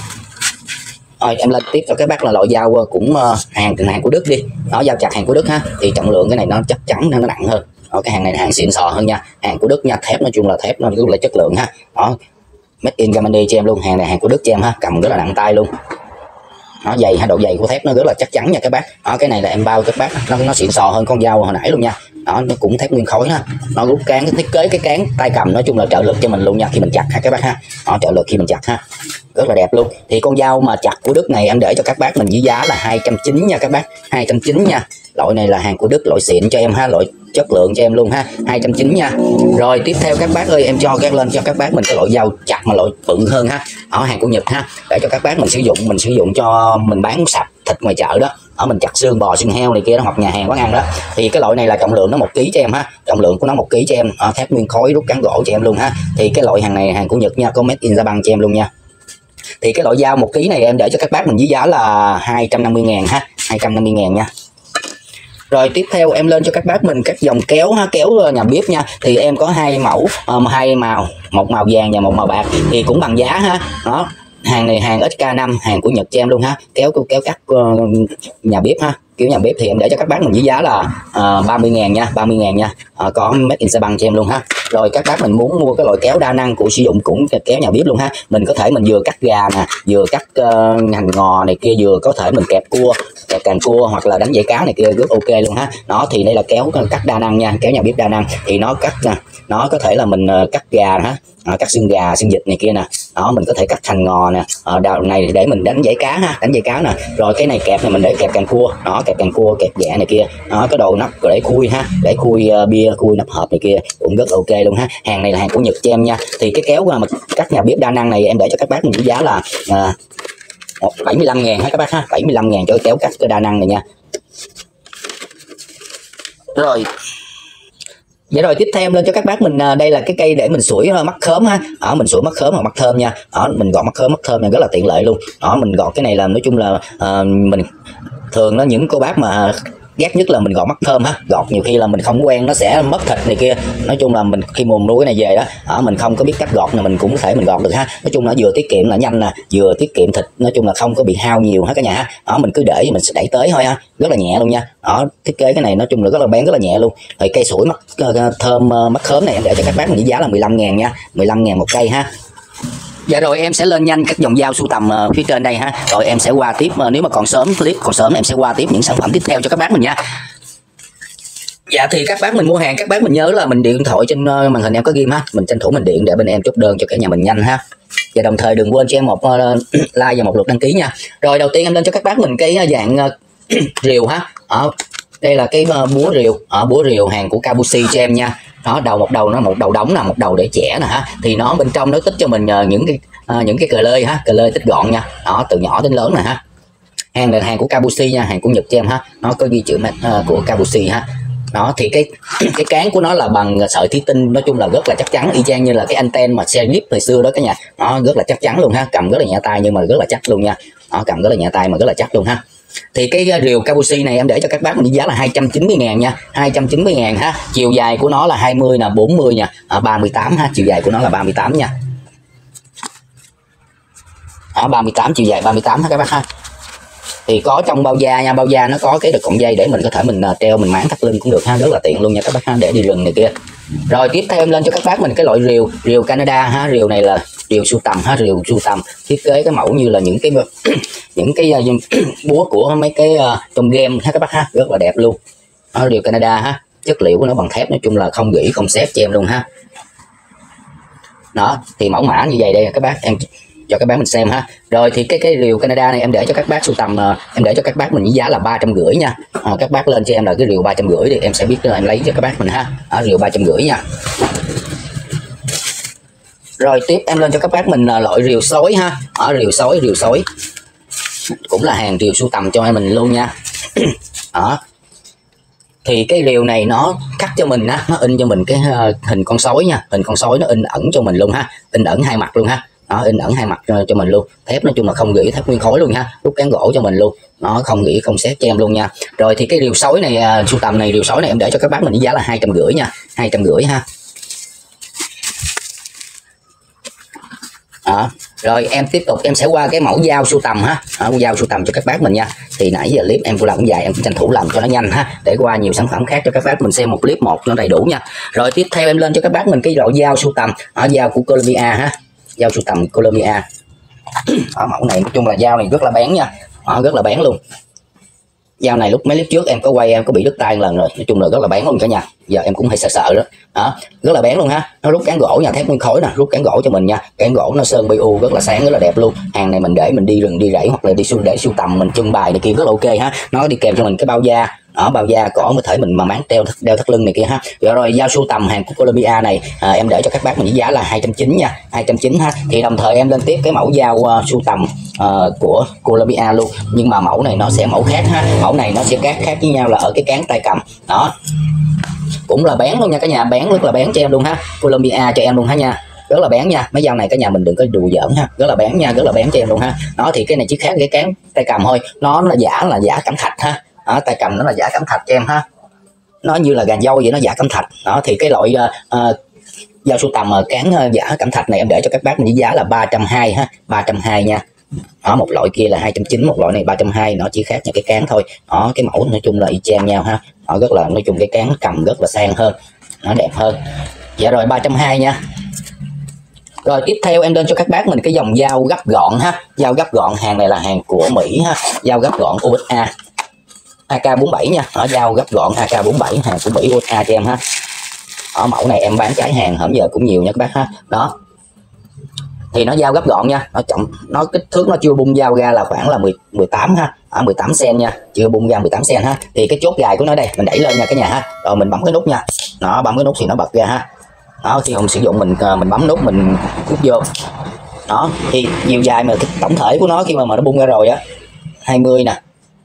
Rồi em lên tiếp cho các bác là loại dao cũng hàng hàng của Đức đi. Đó, dao chặt hàng của Đức ha, thì trọng lượng cái này nó chắc chắn nó nặng hơn. Đó, cái hàng này là hàng xịn sò hơn nha, hàng của Đức nha, thép nói chung là thép nó rất là chất lượng ha. Đó, made in Germany cho em luôn, hàng này hàng của Đức cho em ha, cầm rất là nặng tay luôn. Nó dày ha, độ dày của thép nó rất là chắc chắn nha các bác. Đó, cái này là em bao cho các bác, nó nó xịn sò hơn con dao hồi nãy luôn nha. Đó, nó cũng thép nguyên khối ha, nó rút cán, cái thiết kế cái cán tay cầm nói chung là trợ lực cho mình luôn nha khi mình chặt ha các bác ha. Đó, trợ lực khi mình chặt ha, rất là đẹp luôn. Thì con dao mà chặt của Đức này em để cho các bác mình với giá là hai trăm chín mươi nha các bác, hai trăm chín mươi nha. Loại này là hàng của Đức, loại xịn cho em ha, loại chất lượng cho em luôn ha, hai trăm chín mươi nha. Rồi tiếp theo các bác ơi, em cho các lên cho các bác mình cái loại dao chặt mà loại bự hơn ha. Ở hàng của Nhật ha, để cho các bác mình sử dụng, mình sử dụng cho mình bán sạch thịt ngoài chợ đó. Ở mình chặt xương bò xương heo này kia đó, hoặc nhà hàng quán ăn đó. Thì cái loại này là trọng lượng nó một ký cho em ha, trọng lượng của nó một ký cho em. Ở thép nguyên khối rút cán gỗ cho em luôn ha. Thì cái loại hàng này hàng của Nhật nha, có made in Japan cho em luôn nha. Thì cái loại dao một ký này em để cho các bác mình với giá là hai trăm năm mươi ngàn ha, hai trăm năm mươi ngàn nha. Rồi tiếp theo em lên cho các bác mình các dòng kéo ha, kéo nhà bếp nha. Thì em có hai mẫu, um, hai màu, một màu vàng và một màu bạc, thì cũng bằng giá ha. Đó, hàng này hàng ích ca năm, hàng của Nhật cho em luôn ha. Kéo kéo cắt uh, nhà bếp ha, kiểu nhà bếp thì em để cho các bác mình với giá là uh, ba mươi ngàn nha, ba mươi ngàn nha. Uh, có made in Japan cho em luôn ha. Rồi các bác mình muốn mua cái loại kéo đa năng của sử dụng cũng kéo nhà bếp luôn ha. Mình có thể mình vừa cắt gà nè, vừa cắt uh, hành ngò này kia, vừa có thể mình kẹp cua, kẹp càng cua hoặc là đánh dãy cá này kia rất ok luôn ha. Đó thì đây là kéo cắt đa năng nha, kéo nhà bếp đa năng. Thì nó cắt nè, nó có thể là mình uh, cắt gà ha, à, cắt xương gà xương vịt này kia nè. Đó, mình có thể cắt hành ngò nè, à, đào này để mình đánh dãy cá ha, đánh dãy cá nè. Rồi cái này kẹp này mình để kẹp càng cua, đó, kẹp càng cua, kẹp dạ này kia. Đó, cái đồ nắp để khui ha, để khui uh, bia, khui nắp hộp này kia cũng rất ok luôn ha. Hàng này là hàng của Nhật cho em nha. Thì cái kéo mà cắt nhà bếp đa năng này em để cho các bác mình giá là uh, bảy mươi lăm ngàn ha các bác ha, bảy mươi lăm ngàn cho cái kéo cắt cái đa năng này nha. Rồi vậy rồi tiếp theo em lên cho các bác mình đây là cái cây để mình sủi mắc khóm ha. Ở mình sủi mắc khóm hoặc mắc thơm nha. Ở mình gọt mắc khóm mắc thơm này rất là tiện lợi luôn. Đó, mình gọt cái này là nói chung là uh, mình thường nó những cô bác mà ghét nhất là mình gọt mắc thơm ha, gọt nhiều khi là mình không quen nó sẽ mất thịt này kia. Nói chung là mình khi mùa nuôi cái này về đó, ở mình không có biết cách gọt là mình cũng có thể mình gọt được ha. Nói chung là vừa tiết kiệm là nhanh nè, vừa tiết kiệm thịt, nói chung là không có bị hao nhiều hết cả nhà ha. Đó, mình cứ để mình sẽ đẩy tới thôi ha, rất là nhẹ luôn nha. Đó, thiết kế cái này nói chung là rất là bén, rất là nhẹ luôn. Rồi cây sủi mắc thơm mắc khóm này em để cho các bác mình với giá là mười lăm ngàn nha, mười lăm ngàn một cây ha. Dạ rồi em sẽ lên nhanh các dòng dao sưu tầm uh, phía trên đây ha. Rồi em sẽ qua tiếp, uh, nếu mà còn sớm clip còn sớm em sẽ qua tiếp những sản phẩm tiếp theo cho các bác mình nha. Dạ thì các bác mình mua hàng các bác mình nhớ là mình điện thoại trên uh, màn hình em có ghim ha, mình tranh thủ mình điện để bên em chốt đơn cho cả nhà mình nhanh ha. Và đồng thời đừng quên cho em một uh, like và một lượt đăng ký nha. Rồi đầu tiên em lên cho các bác mình cái dạng uh, rìu ha. Ở đây là cái uh, búa rìu, ở búa rìu hàng của Kabushi cho em nha. Đó, đầu một đầu nó một đầu đóng nè, một đầu để chẻ nè ha. Thì nó bên trong nó tích cho mình uh, những cái uh, những cái cờ lơi ha, cờ lơi tích gọn nha. Đó, từ nhỏ đến lớn nè ha. Hàng này là hàng của Kabushi nha, hàng của Nhật cho em ha. Nó có ghi chữ uh, của Kabushi ha. Đó thì cái cái cán của nó là bằng sợi thủy tinh, nói chung là rất là chắc chắn, y chang như là cái anten mà xe Jeep hồi xưa đó cả nhà. Nó rất là chắc chắn luôn ha, cầm rất là nhẹ tay nhưng mà rất là chắc luôn nha. Đó, cầm rất là nhẹ tay mà rất là chắc luôn ha. Thì cái rìu Kabushi này em để cho các bác mình giá là hai trăm chín mươi ngàn nha, hai trăm chín mươi ngàn ha. Chiều dài của nó là hai mươi nè, bốn mươi nha, à, ba mươi tám ha, chiều dài của nó là ba mươi tám nha. Đó, ba mươi tám, chiều dài ba mươi tám ha các bác ha. Thì có trong bao da nha, bao da nó có cái được cọng dây để mình có thể mình treo mình máng thắt lưng cũng được ha, rất là tiện luôn nha các bác ha, để đi rừng này kia. Rồi tiếp theo em lên cho các bác mình cái loại rìu, rìu Canada ha, rìu này là rìu sưu tầm ha, rìu sưu tầm thiết kế cái mẫu như là những cái những cái búa của mấy cái uh, trong game ha các bác ha, rất là đẹp luôn. Đó, rìu Canada ha, chất liệu của nó bằng thép, nói chung là không gỉ không xếp cho em luôn ha. Đó thì mẫu mã như vậy đây các bác, em cho các bác mình xem ha. Rồi thì cái cái rìu Canada này em để cho các bác sưu tầm, uh, em để cho các bác mình với giá là ba trăm rưỡi nha. Uh, các bác lên cho em là cái rìu ba trăm rưỡi thì em sẽ biết là em lấy cho các bác mình ha. Ở rìu ba trăm rưỡi nha. Rồi tiếp em lên cho các bác mình uh, loại rìu sói ha. Ở rìu sói, rìu sói cũng là hàng rìu sưu tầm cho em mình luôn nha. Đó thì cái rìu này nó cắt cho mình á, nó in cho mình cái uh, hình con sói nha, hình con sói nó in ẩn cho mình luôn ha, in ẩn hai mặt luôn ha. đó, in ẩn hai mặt cho, cho mình luôn. Thép nói chung là không gỉ, thép nguyên khối luôn ha, rút cán gỗ cho mình luôn, nó không gỉ không xét cho em luôn nha. Rồi thì cái rìu sói này, uh, sưu tầm này, rìu sói này em để cho các bác mình với giá là hai trăm rưỡi nha, hai trăm rưỡi ha. Đó. Rồi em tiếp tục em sẽ qua cái mẫu dao sưu tầm ha, à, dao sưu tầm cho các bác mình nha. Thì nãy giờ clip em cũng làm cũng dài, em cũng tranh thủ làm cho nó nhanh ha, để qua nhiều sản phẩm khác cho các bác mình xem một clip một nó đầy đủ nha. Rồi tiếp theo em lên cho các bác mình cái loại dao sưu tầm, ở dao của Colombia ha, dao sưu tầm Colombia. Ở mẫu này nói chung là dao này rất là bén nha, ở rất là bén luôn. Dao này lúc mấy clip trước em có quay em có bị đứt tay một lần rồi, nói chung là rất là bén luôn cả nhà. Giờ em cũng hay sợ sợ đó, đó rất là bén luôn ha. Nó rút cán gỗ nha, thép nguyên khối nè, rút cán gỗ cho mình nha. Cán gỗ nó sơn bê u rất là sáng, rất là đẹp luôn. Hàng này mình để mình đi rừng đi rẫy hoặc là đi sưu để sưu tầm mình trưng bày này kia rất là ok ha. Nó đi kèm cho mình cái bao da, ở bao da cỏ có thể mình mà máng đeo đeo thắt lưng này kia ha. Rồi, rồi dao sưu tầm hàng của Colombia này, à, em để cho các bác mình với giá là hai trăm chín mươi nha, hai trăm chín mươi ha. Thì đồng thời em lên tiếp cái mẫu dao uh, sưu tầm uh, của Colombia luôn, nhưng mà mẫu này nó sẽ mẫu khác ha. Mẫu này nó sẽ khác khác với nhau là ở cái cán tay cầm đó, cũng là bén luôn nha cả nhà, bén rất là bén cho em luôn ha. Colombia cho em luôn ha nha, rất là bén nha. Mấy dao này cả nhà mình đừng có đùa giỡn ha, rất là bén nha, rất là bén cho em luôn ha. Đó thì cái này chỉ khác cái cán tay cầm thôi, nó là giả là giả cẩm thạch ha. Đó, tay cầm nó là giả cẩm thạch cho em ha, nó như là gà dâu vậy, nó giả cẩm thạch. Đó thì cái loại uh, uh, dao sưu tầm uh, cán uh, giả cẩm thạch này em để cho các bác mình với giá là ba trăm hai mươi ha, ba trăm hai mươi nha. Đó, một loại kia là hai trăm chín mươi, một loại này ba trăm hai mươi, nó chỉ khác những cái cán thôi. Đó, cái mẫu nói chung là y chang nhau ha. Nó rất là nói chung cái cán cầm rất là sang hơn, nó đẹp hơn. Dạ rồi ba trăm hai mươi nha. Rồi tiếp theo em lên cho các bác mình cái dòng dao gấp gọn ha, dao gấp gọn, hàng này là hàng của Mỹ ha, dao gấp gọn u ét a A K bốn mươi bảy nha. Ở dao gấp gọn A K bốn mươi bảy hàng của Mỹ u ét a cho em ha. Ở mẫu này em bán trái hàng hởm giờ cũng nhiều nha các bác ha. Đó thì nó dao gấp gọn nha, nó trọng, nó kích thước nó chưa bung dao ra là khoảng là mười, mười tám ha, ở mười tám xen nha, chưa bung ra mười tám xen ha. Thì cái chốt gài của nó đây mình đẩy lên nha cả nhà ha, rồi mình bấm cái nút nha, nó bấm cái nút thì nó bật ra ha. Đó khi không sử dụng mình mình bấm nút mình rút vô. Đó thì chiều dài mà cái tổng thể của nó khi mà mà nó bung ra rồi á, hai mươi nè,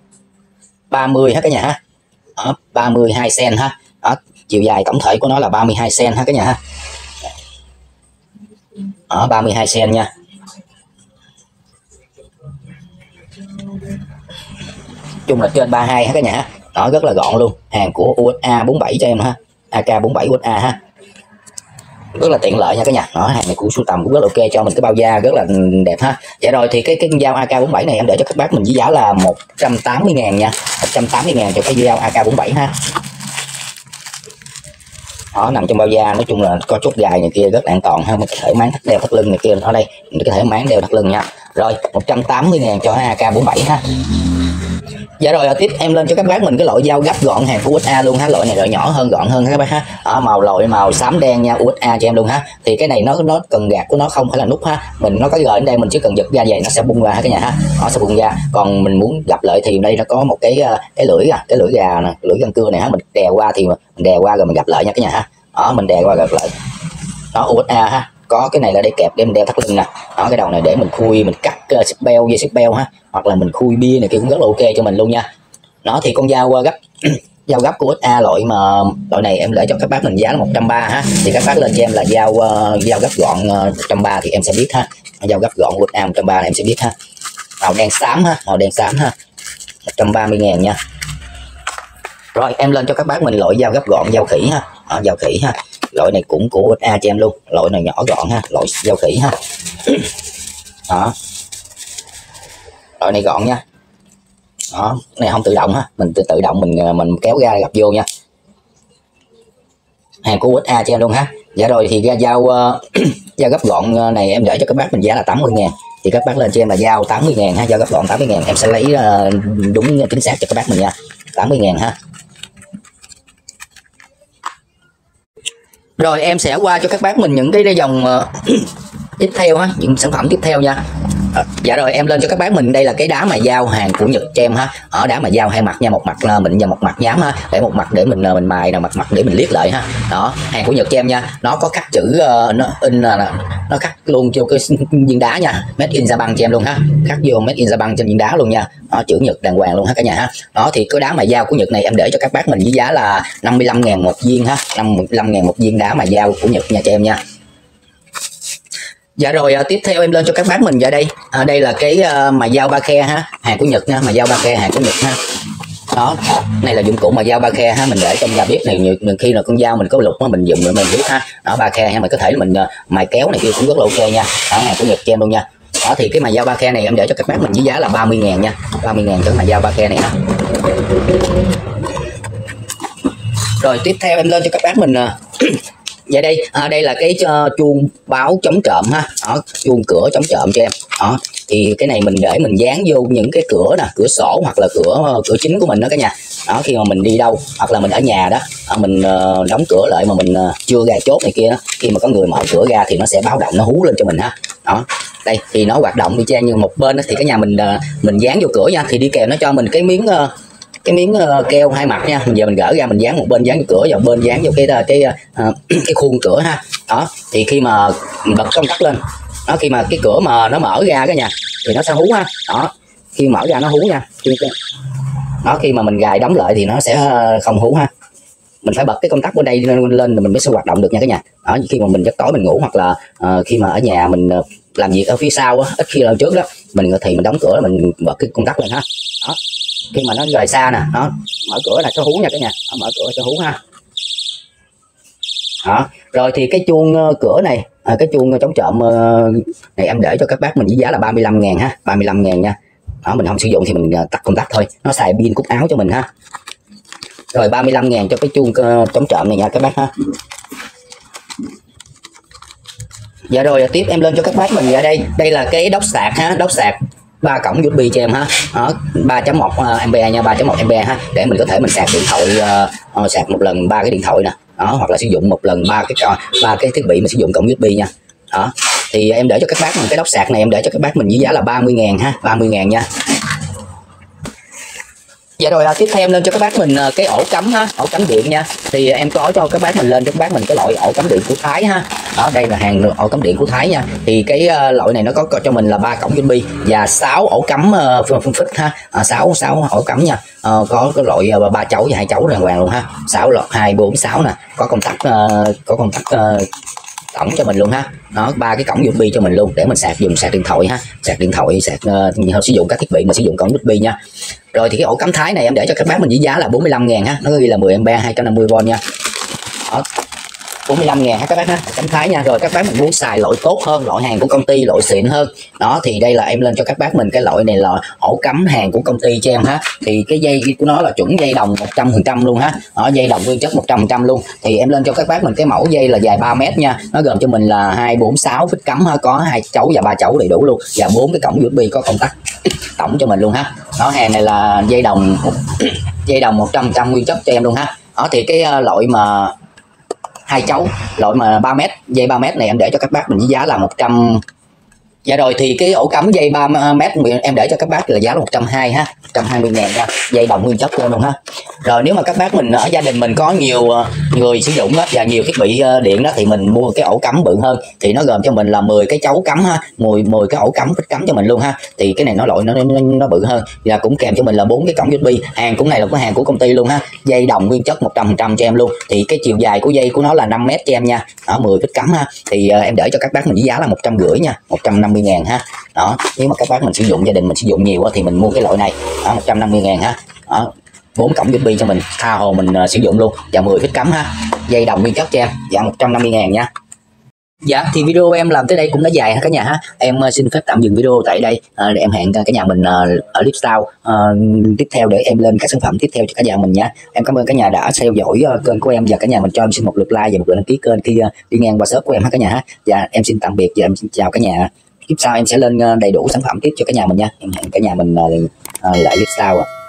ba mươi ha cả nhà ha. Đó, ba mươi hai xen ha. Đó, chiều dài tổng thể của nó là ba mươi hai xen ha cả nhà ha. Ở ba mươi hai xen nha. Chung là trên ba mươi hai ha cả nhà. Đó rất là gọn luôn, hàng của u ét a bốn mươi bảy cho em ha, A K bốn mươi bảy u ét a ha, rất là tiện lợi nha cả nhà. Đó, hàng này của sưu tầm cũng rất là ok, cho mình cái bao da rất là đẹp ha. Dạ rồi thì cái cái dao A K bốn mươi bảy này em để cho các bác mình với giá là một trăm tám mươi ngàn nha, một trăm tám mươi ngàn cho cái dao A K bốn mươi bảy ha. Đó, nằm trong bao da, nói chung là có chốt gài này kia rất là an toàn ha, mình có thể máng thắt đeo thắt lưng này kia ở đây, mình có thể máng đeo thắt lưng nha. Rồi một trăm tám mươi ngàn cho A K bốn mươi bảy ha. Dạ rồi tiếp em lên cho các bác mình cái loại dao gấp gọn hàng của u ét a luôn ha, loại này loại nhỏ hơn, gọn hơn các bác ha. Ở màu loại màu xám đen nha, u ét a cho em luôn ha. Thì cái này nó nó cần gạt của nó không phải là nút ha, mình nó có gời ở đây mình chỉ cần giật ra vậy nó sẽ bung ra ha cả nhà ha, nó sẽ bung ra. Còn mình muốn gặp lại thì đây nó có một cái cái lưỡi à, cái lưỡi gà nè, lưỡi răng cưa này ha, mình đè qua thì mình đè qua rồi mình gặp lại nha cả nhà ha. Đó mình đè qua gặp lại. Đó u ét a ha, có cái này là để kẹp để mình đeo thắt lưng nè. Đó cái đầu này để mình khui mình cắt uh, xích beo dây xích beo ha, hoặc là mình khui bia này kia cũng rất là ok cho mình luôn nha. Đó thì con dao uh, gấp dao gấp của u ét a loại mà loại này em để cho các bác mình giá là một trăm ba mươi ha. Thì các bác lên cho em là dao uh, dao gấp gọn uh, một trăm ba mươi thì em sẽ biết ha. Dao gấp gọn u ét a một trăm ba mươi em sẽ biết ha. Màu đen xám ha, màu đen xám ha, một trăm ba mươi ngàn nha. Rồi em lên cho các bác mình loại dao gấp gọn dao khỉ ha. Đó, dao khỉ ha, loại này cũng của u ét a cho em luôn, loại này nhỏ gọn ha, loại dao khỉ ha. Đó loại này gọn nha. Đó này không tự động ha, mình tự tự động mình mình kéo ra gặp vô nha, hàng của u ét a cho em luôn ha. Dạ rồi thì ra dao uh, dao gấp gọn này em để cho các bác mình giá là tám mươi ngàn, thì các bác lên cho em là dao tám mươi ngàn ha, dao gấp gọn tám mươi ngàn em sẽ lấy uh, đúng chính xác cho các bác mình nha, tám mươi ngàn ha. Rồi em sẽ qua cho các bác mình những cái dòng uh, tiếp theo ha, những sản phẩm tiếp theo nha. À, dạ rồi em lên cho các bác mình đây là cái đá mài dao hàng của Nhật cho em ha. Ở đá mài dao hai mặt nha, một mặt mình và một mặt nhám ha, để một mặt để mình mình mài là mặt mặt để mình liếc lại ha. Đó hàng của Nhật cho em nha, nó có khắc chữ uh, nó in là nó khắc luôn cho cái viên đá nha, made in Japan cho em luôn ha, khắc vô made in Japan trên viên đá luôn nha. Đó, chữ Nhật đàng hoàng luôn ha cả nhà ha. Đó thì cái đá mài dao của Nhật này em để cho các bác mình với giá là năm mươi lăm ngàn một viên ha, năm mươi lăm ngàn một viên đá mài dao của Nhật nha cho em nha. Dạ rồi, à, tiếp theo em lên cho các bác mình ra đây. À, đây là cái uh, mài dao ba khe ha, hàng của Nhật nha, mài dao ba khe hàng của Nhật ha. Đó, này là dụng cụ mài dao ba khe ha, mình để trong ga bếp này, nhiều, nhiều khi là con dao mình có lục á, mình dùng mình biết ha. Đó, ba khe ha, mình có thể mình uh, mài kéo này kia cũng rất là ok nha. Đó, hàng của Nhật cho em luôn nha. Đó thì cái mài dao ba khe này em để cho các bác mình với giá là ba mươi ngàn nha, ba mươi ngàn cho mài dao ba khe này ha. Rồi tiếp theo em lên cho các bác mình uh, vậy đây, à, đây là cái uh, chuông báo chống trộm ha. Đó, chuông cửa chống trộm cho em. Đó, thì cái này mình để mình dán vô những cái cửa nè, cửa sổ hoặc là cửa cửa chính của mình đó cả nhà. Đó, khi mà mình đi đâu hoặc là mình ở nhà đó, đó mình uh, đóng cửa lại mà mình uh, chưa gài chốt này kia đó, khi mà có người mở cửa ra thì nó sẽ báo động, nó hú lên cho mình ha. Đó, đây thì nó hoạt động y chang như một bên đó, thì cả nhà mình uh, mình dán vô cửa nha, thì đi kèm nó cho mình cái miếng uh, cái miếng uh, keo hai mặt nha. Giờ mình gỡ ra mình dán một bên dán vô cửa, và bên dán vô cái cái uh, cái khuôn cửa ha. Đó thì khi mà bật công tắc lên, đó khi mà cái cửa mà nó mở ra cả nhà thì nó sẽ hú ha. Đó, khi mở ra nó hú nha. Đó, khi mà mình gài đóng lại thì nó sẽ không hú ha. Mình phải bật cái công tắc bên đây lên, lên rồi mình mới sẽ hoạt động được nha cả nhà. Đó, khi mà mình giấc tối mình ngủ hoặc là uh, khi mà ở nhà mình uh, làm việc ở phía sau á, ít khi lần trước đó mình thì mình đóng cửa mình bật cái công tắc lên ha. Đó, khi mà nó rời xa nè, nó mở cửa là sẽ hú nha cả nhà. Đó, mở cửa sẽ hú ha. Đó, rồi thì cái chuông uh, cửa này, à, cái chuông chống trộm uh, này em để cho các bác mình với giá là ba mươi lăm ngàn ha, ba mươi lăm ngàn nha. Đó, mình không sử dụng thì mình uh, tắt công tắc thôi, nó xài pin cúc áo cho mình ha. Rồi ba mươi lăm ngàn cho cái chuông uh, chống trộm này nha các bác ha. Dạ rồi tiếp em lên cho các bác mình ra đây. Đây là cái đốc sạc ha, đốc sạc ba cổng u ét bê cho em ha. Đó, ba chấm một ampe nha, ba chấm một ampe ha, để mình có thể mình sạc điện thoại, uh, uh, sạc một lần ba cái điện thoại nè. Đó, hoặc là sử dụng một lần ba cái ba cái thiết bị mình sử dụng cổng u ét bê nha. Đó, thì em để cho các bác mình cái đốc sạc này em để cho các bác mình với giá là ba mươi ngàn ha, ba mươi ngàn nha. Dạ rồi, tiếp theo em lên cho các bác mình cái ổ cắm ha, ổ cắm điện nha. Thì em có cho các bác mình lên cho các bác mình cái loại ổ cắm điện của Thái ha. Đó, đây là hàng ổ cắm điện của Thái nha. Thì cái uh, loại này nó có, có cho mình là ba cổng u ét bê và sáu ổ cắm uh, phân phích ha, à, sáu sáu ổ cắm nha. Uh, có cái loại uh, ba chấu và hai chấu đàng hoàng luôn ha. sáu lọt hai bốn sáu nè, có công tắc uh, có công tắc uh, tổng cho mình luôn ha. Đó, ba cái cổng u ét bê cho mình luôn để mình sạc, dùng sạc điện thoại ha, sạc điện thoại, sạc uh, sử dụng các thiết bị mà sử dụng cổng u ét bê nha. Rồi thì cái ổ cắm Thái này em để cho các bác mình với giá là bốn mươi lăm ngàn ha, nó ghi là mười ampe hai trăm năm mươi vôn nha. Đó, bốn mươi lăm ngàn ha các bác ha, cắm Thái nha. Rồi các bác mình muốn xài loại tốt hơn, loại hàng của công ty, loại xịn hơn, đó thì đây là em lên cho các bác mình cái loại này là ổ cắm hàng của công ty cho em ha. Thì cái dây của nó là chuẩn dây đồng một trăm phần trăm luôn ha. Đó, dây đồng nguyên chất một trăm phần trăm luôn. Thì em lên cho các bác mình cái mẫu dây là dài ba mét nha, nó gồm cho mình là hai bốn sáu phích cắm ha, có hai chấu và ba chấu đầy đủ luôn, và bốn cái cổng u ét bê có công tắc tổng cho mình luôn ha. Đó, hàng này là dây đồng dây đồng một trăm phần trăm nguyên chất cho em luôn ha. Đó thì cái uh, loại mà hai chấu, loại mà ba mét, dây ba mét này em để cho các bác mình với giá là một trăm. Dạ rồi thì cái ổ cắm dây ba mét em để cho các bác là giá là một trăm hai mươi ha, một trăm hai mươi ngàn nha, dây đồng nguyên chất luôn ha. Rồi nếu mà các bác mình ở gia đình mình có nhiều người sử dụng đó và nhiều thiết bị điện đó thì mình mua cái ổ cắm bự hơn, thì nó gồm cho mình là mười cái chấu cắm ha, mười mười cái ổ cắm phích cắm cho mình luôn ha. Thì cái này nó loại nó, nó nó bự hơn, và cũng kèm cho mình là bốn cái cổng u ét bê. Hàng cũng này là cái hàng của công ty luôn ha, dây đồng nguyên chất một trăm phần trăm cho em luôn. Thì cái chiều dài của dây của nó là năm mét cho em nha. Đó, mười phích cắm ha. Thì uh, em để cho các bác mình với giá là một trăm rưỡi nha, một trăm năm mươi ngàn ha. Đó, nếu mà các bác mình sử dụng, gia đình mình sử dụng nhiều thì mình mua cái loại này. Đó, một trăm năm mươi ngàn ha. Đó, bốn cổng u ét bê cho mình, tha hồ mình uh, sử dụng luôn, và mười phích cắm ha, dây đồng nguyên chất cho em, dạ một trăm năm mươi ngàn nha. Dạ thì video em làm tới đây cũng đã dài ha cả nhà ha. Em uh, xin phép tạm dừng video tại đây, uh, để em hẹn cả nhà mình uh, ở clip sau uh, tiếp theo để em lên các sản phẩm tiếp theo cho cả nhà mình nha. Em cảm ơn cả nhà đã theo dõi uh, kênh của em, và cả nhà mình cho em xin một lượt like và một lượt đăng ký kênh khi uh, đi ngang qua shop của em ha cả nhà ha. Dạ em xin tạm biệt và em xin chào cả nhà. Tiếp sau em sẽ lên uh, đầy đủ sản phẩm tiếp cho cả nhà mình nha. Em hẹn cả nhà mình uh, uh, lại clip sau ạ. À.